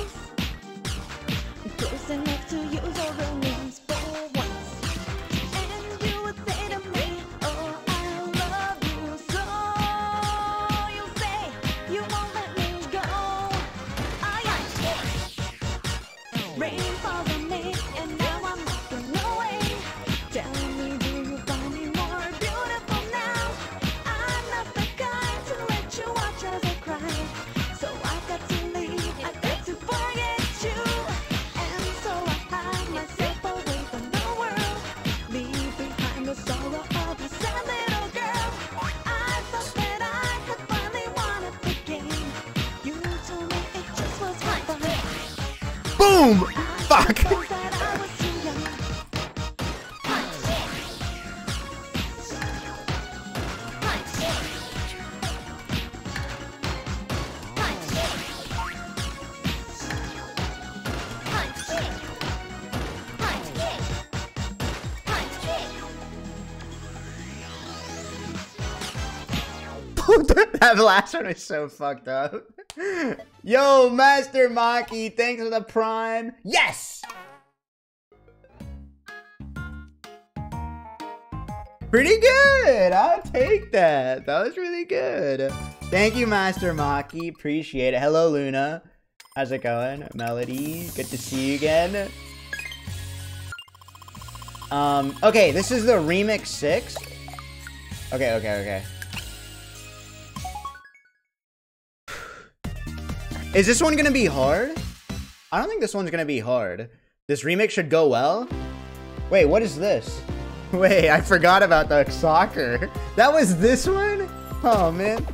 close enough to use our real names for once. And you would say to me, oh, I love you so. You say you won't let me go. Oh, yeah. Rain falls on me, and now I'm walking away. Tell me, do you find me more beautiful now? I'm not the kind to let you watch as I cry. So I got to leave, I got to forget you. And so I hide myself away from the world. Leave behind the sorrow of a sad little girl. I thought that I had finally won at the game. You told me it just was for fun. Boom! Fuck! Suppose that I was too young. That last one is so fucked up. Yo, Master Maki, thanks for the prime. Yes! Pretty good. I'll take that. That was really good. Thank you, Master Maki. Appreciate it. Hello, Luna. How's it going? Melody, good to see you again. Okay, this is the Remix 6. Okay. Is this one gonna be hard? I don't think this one's gonna be hard. This remix should go well. Wait, what is this? Wait, I forgot about the soccer. That was this one? Oh, man.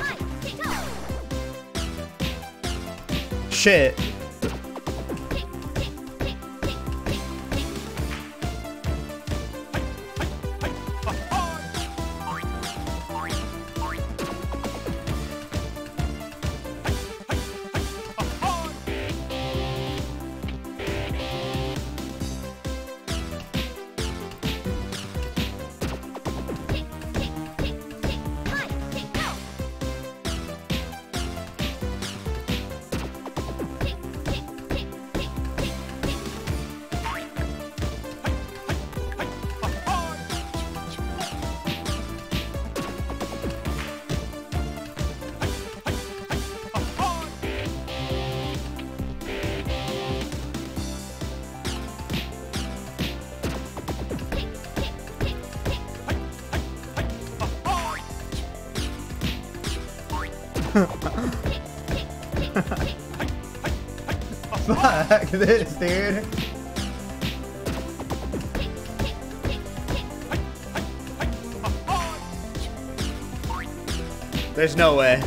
Shit. Fuck this, dude. There's no way.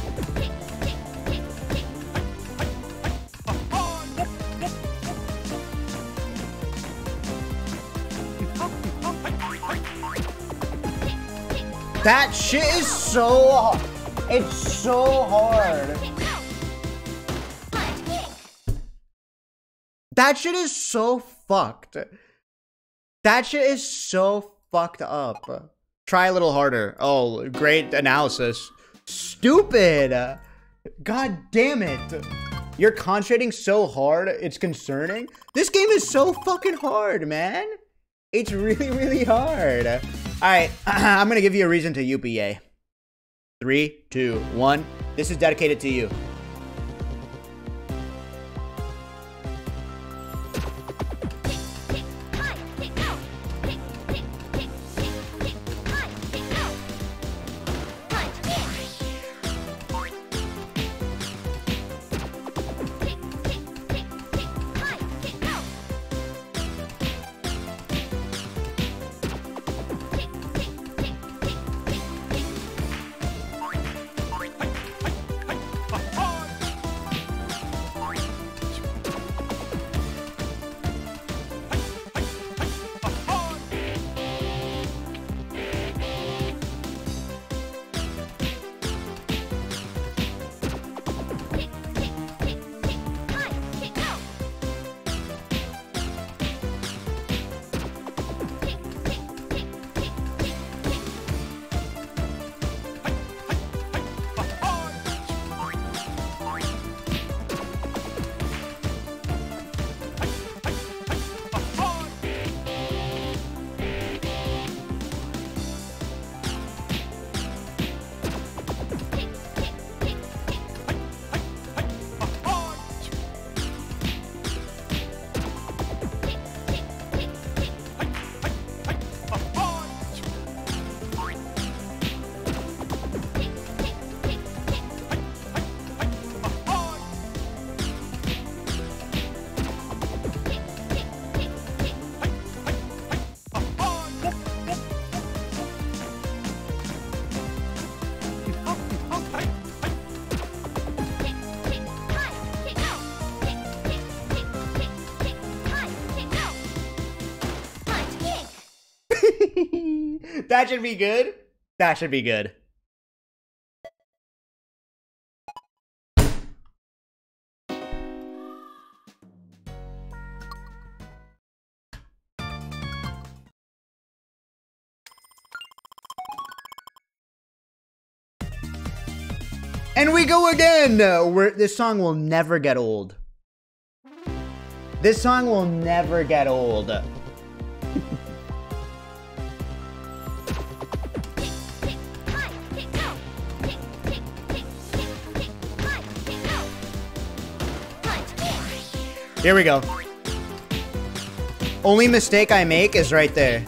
That shit is so... It's so hard. That shit is so fucked. That shit is so fucked up. Try a little harder. Oh, great analysis. Stupid. God damn it. You're concentrating so hard, it's concerning. This game is so fucking hard, man. It's really, really hard. All right, I'm gonna give you a reason to UPA. 3, 2, 1. This is dedicated to you. That should be good. That should be good. And we go again. This song will never get old. This song will never get old. Here we go. Only mistake I make is right there.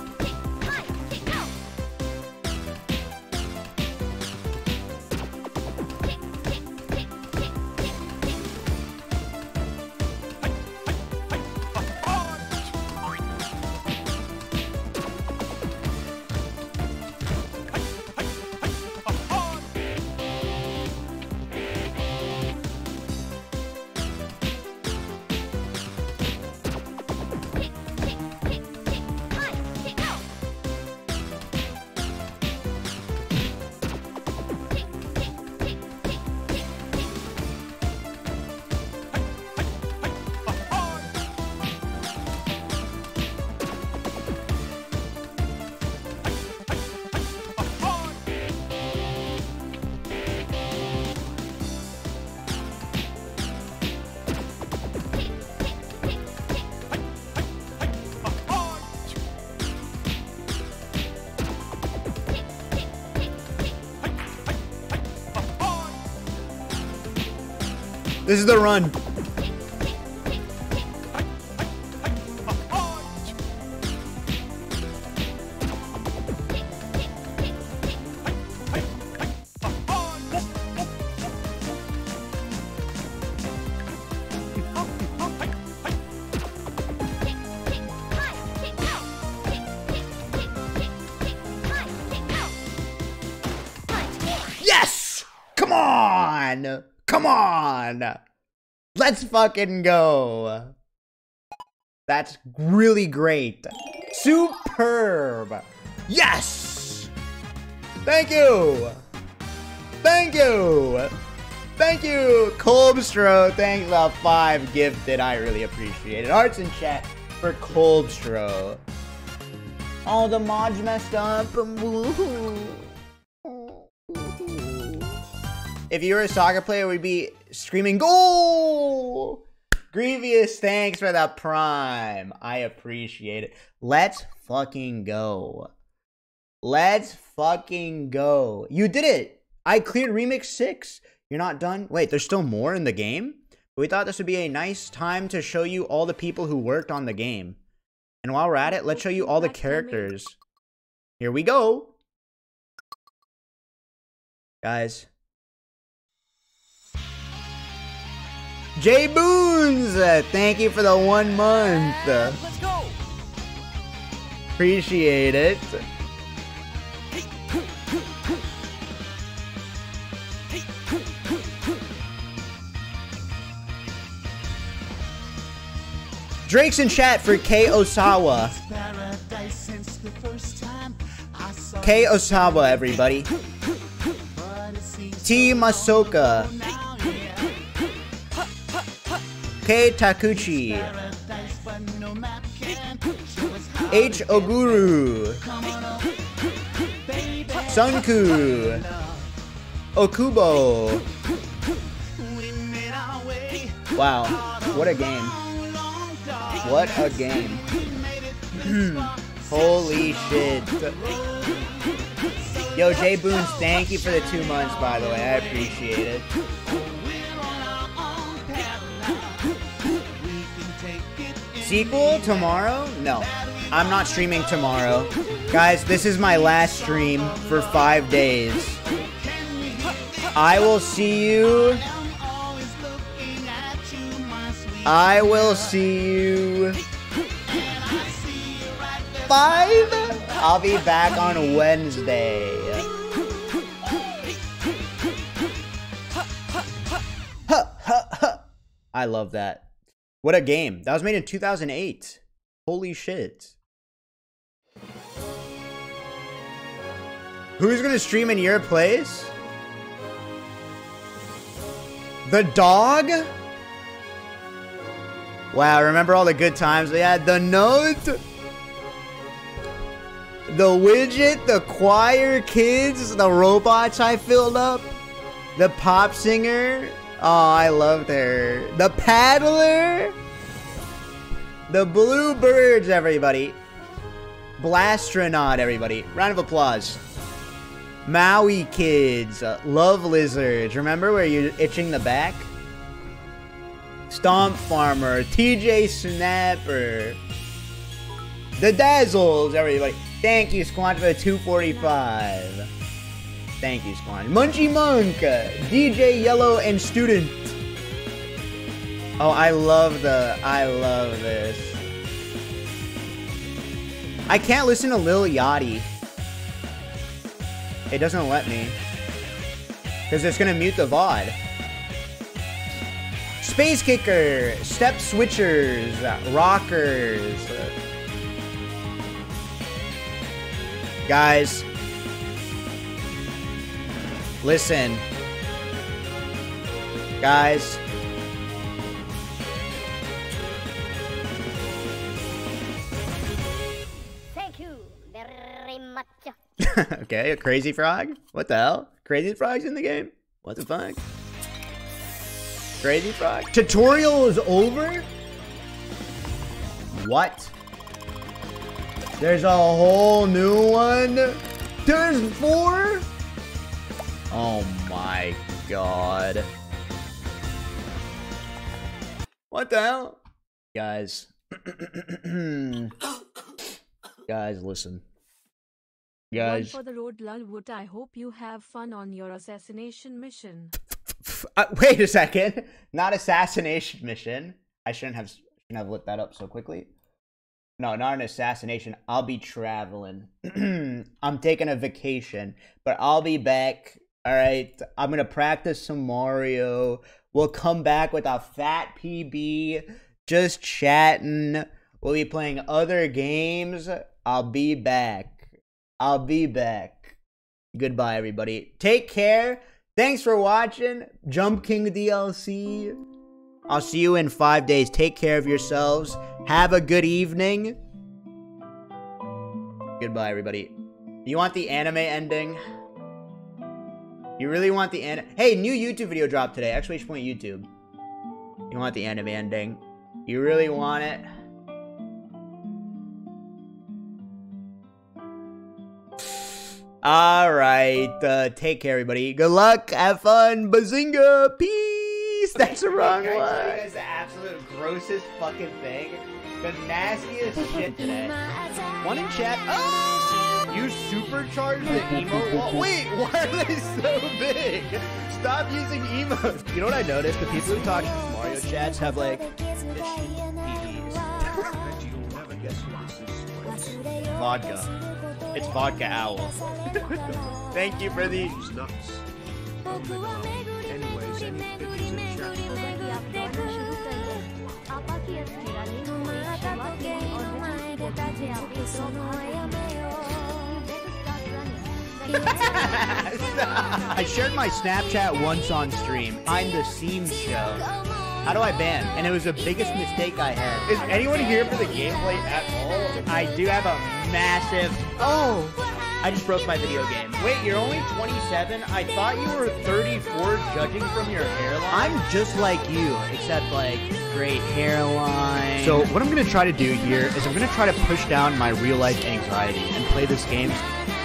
This is the run. on! Let's fucking go! That's really great. Superb! Yes! Thank you! Thank you! Thank you! Colbstro, thanks for the 5 gifted. I really appreciate it. Hearts in chat for Colbstro. Oh, the mods messed up. If you were a soccer player, we'd be screaming, goal! Grievous, thanks for the prime. I appreciate it. Let's fucking go. Let's fucking go. You did it. I cleared Remix 6. You're not done? Wait, there's still more in the game? We thought this would be a nice time to show you all the people who worked on the game. And while we're at it, let's show you all the characters. Here we go. Guys. Jay Boons, thank you for the 1 month. Let's go. Appreciate it. Drake's in chat for K Osawa. K Osawa, everybody. T Masoka. K Takuchi. H Oguru. Sunku. Okubo. Wow, what a game. What a game. Holy shit. Yo, Jay Boons, thank you for the 2 months, by the way. I appreciate it. Sequel tomorrow? No. I'm not streaming tomorrow. Guys, this is my last stream for 5 days. I will see you... I will see you 5. I'll be back on Wednesday. I love that. What a game. That was made in 2008. Holy shit. Who's gonna stream in your place? The dog? Wow, remember all the good times we had? The note, the widget, the choir kids, the robots I filled up, the pop singer. Oh, I loved her. The paddler, the bluebirds, everybody. Blastronaut, everybody. Round of applause. Maui kids, love lizards. Remember where you're itching the back? Stomp Farmer, TJ Snapper, the Dazzles, everybody. Thank you, Squanch, for the 245. Thank you, Squanch. Munchie Monk, DJ Yellow, and Student. Oh, I love this. I can't listen to Lil Yachty. It doesn't let me. Because it's going to mute the VOD. Space Kicker, Step Switchers, Rockers. Guys, listen. Guys. Thank you very much. Okay, a Crazy Frog? What the hell? Crazy Frog's in the game? What the fuck? Crazy Frog? Tutorial is over? What? There's a whole new one? There's 4? Oh my god. What the hell? Guys. Guys, listen. Guys. One for the road, Lulwood. I hope you have fun on your assassination mission. Wait a second. Not assassination mission. I shouldn't have lit that up so quickly. No, not an assassination. I'll be traveling. I'm taking a vacation, but I'll be back. All right. I'm going to practice some Mario. we'll come back with a fat PB, just chatting. We'll be playing other games. I'll be back. I'll be back. Goodbye, everybody. Take care. Thanks for watching. Jump King DLC. I'll see you in 5 days. Take care of yourselves. Have a good evening. Goodbye, everybody. You want the anime ending? You really want the anime? Hey, new YouTube video dropped today. Exclamation point YouTube. You want the anime ending? You really want it? Alright, take care, everybody. Good luck, have fun, bazinga, peace! That's the wrong one. That's the absolute grossest fucking thing. The nastiest shit today. One in chat. Oh! You supercharged the emote wall. Wait, why are they so big? Stop using emotes. You know what I noticed? The people who talk Mario chats have like this shit PDs. Vodka. It's Vodka Owl. Thank you for the nuts. Anyways, any pictures in chat? I shared my Snapchat once on stream. Behind the scenes show. How do I ban? And it was the biggest mistake I had. Is anyone here for the gameplay at all? I do have a massive... Oh! I just broke my video game. Wait, you're only 27? I thought you were 34 judging from your hairline. I'm just like you, except like great hairline. So what I'm going to try to do here is I'm going to try to push down my real life anxiety and play this game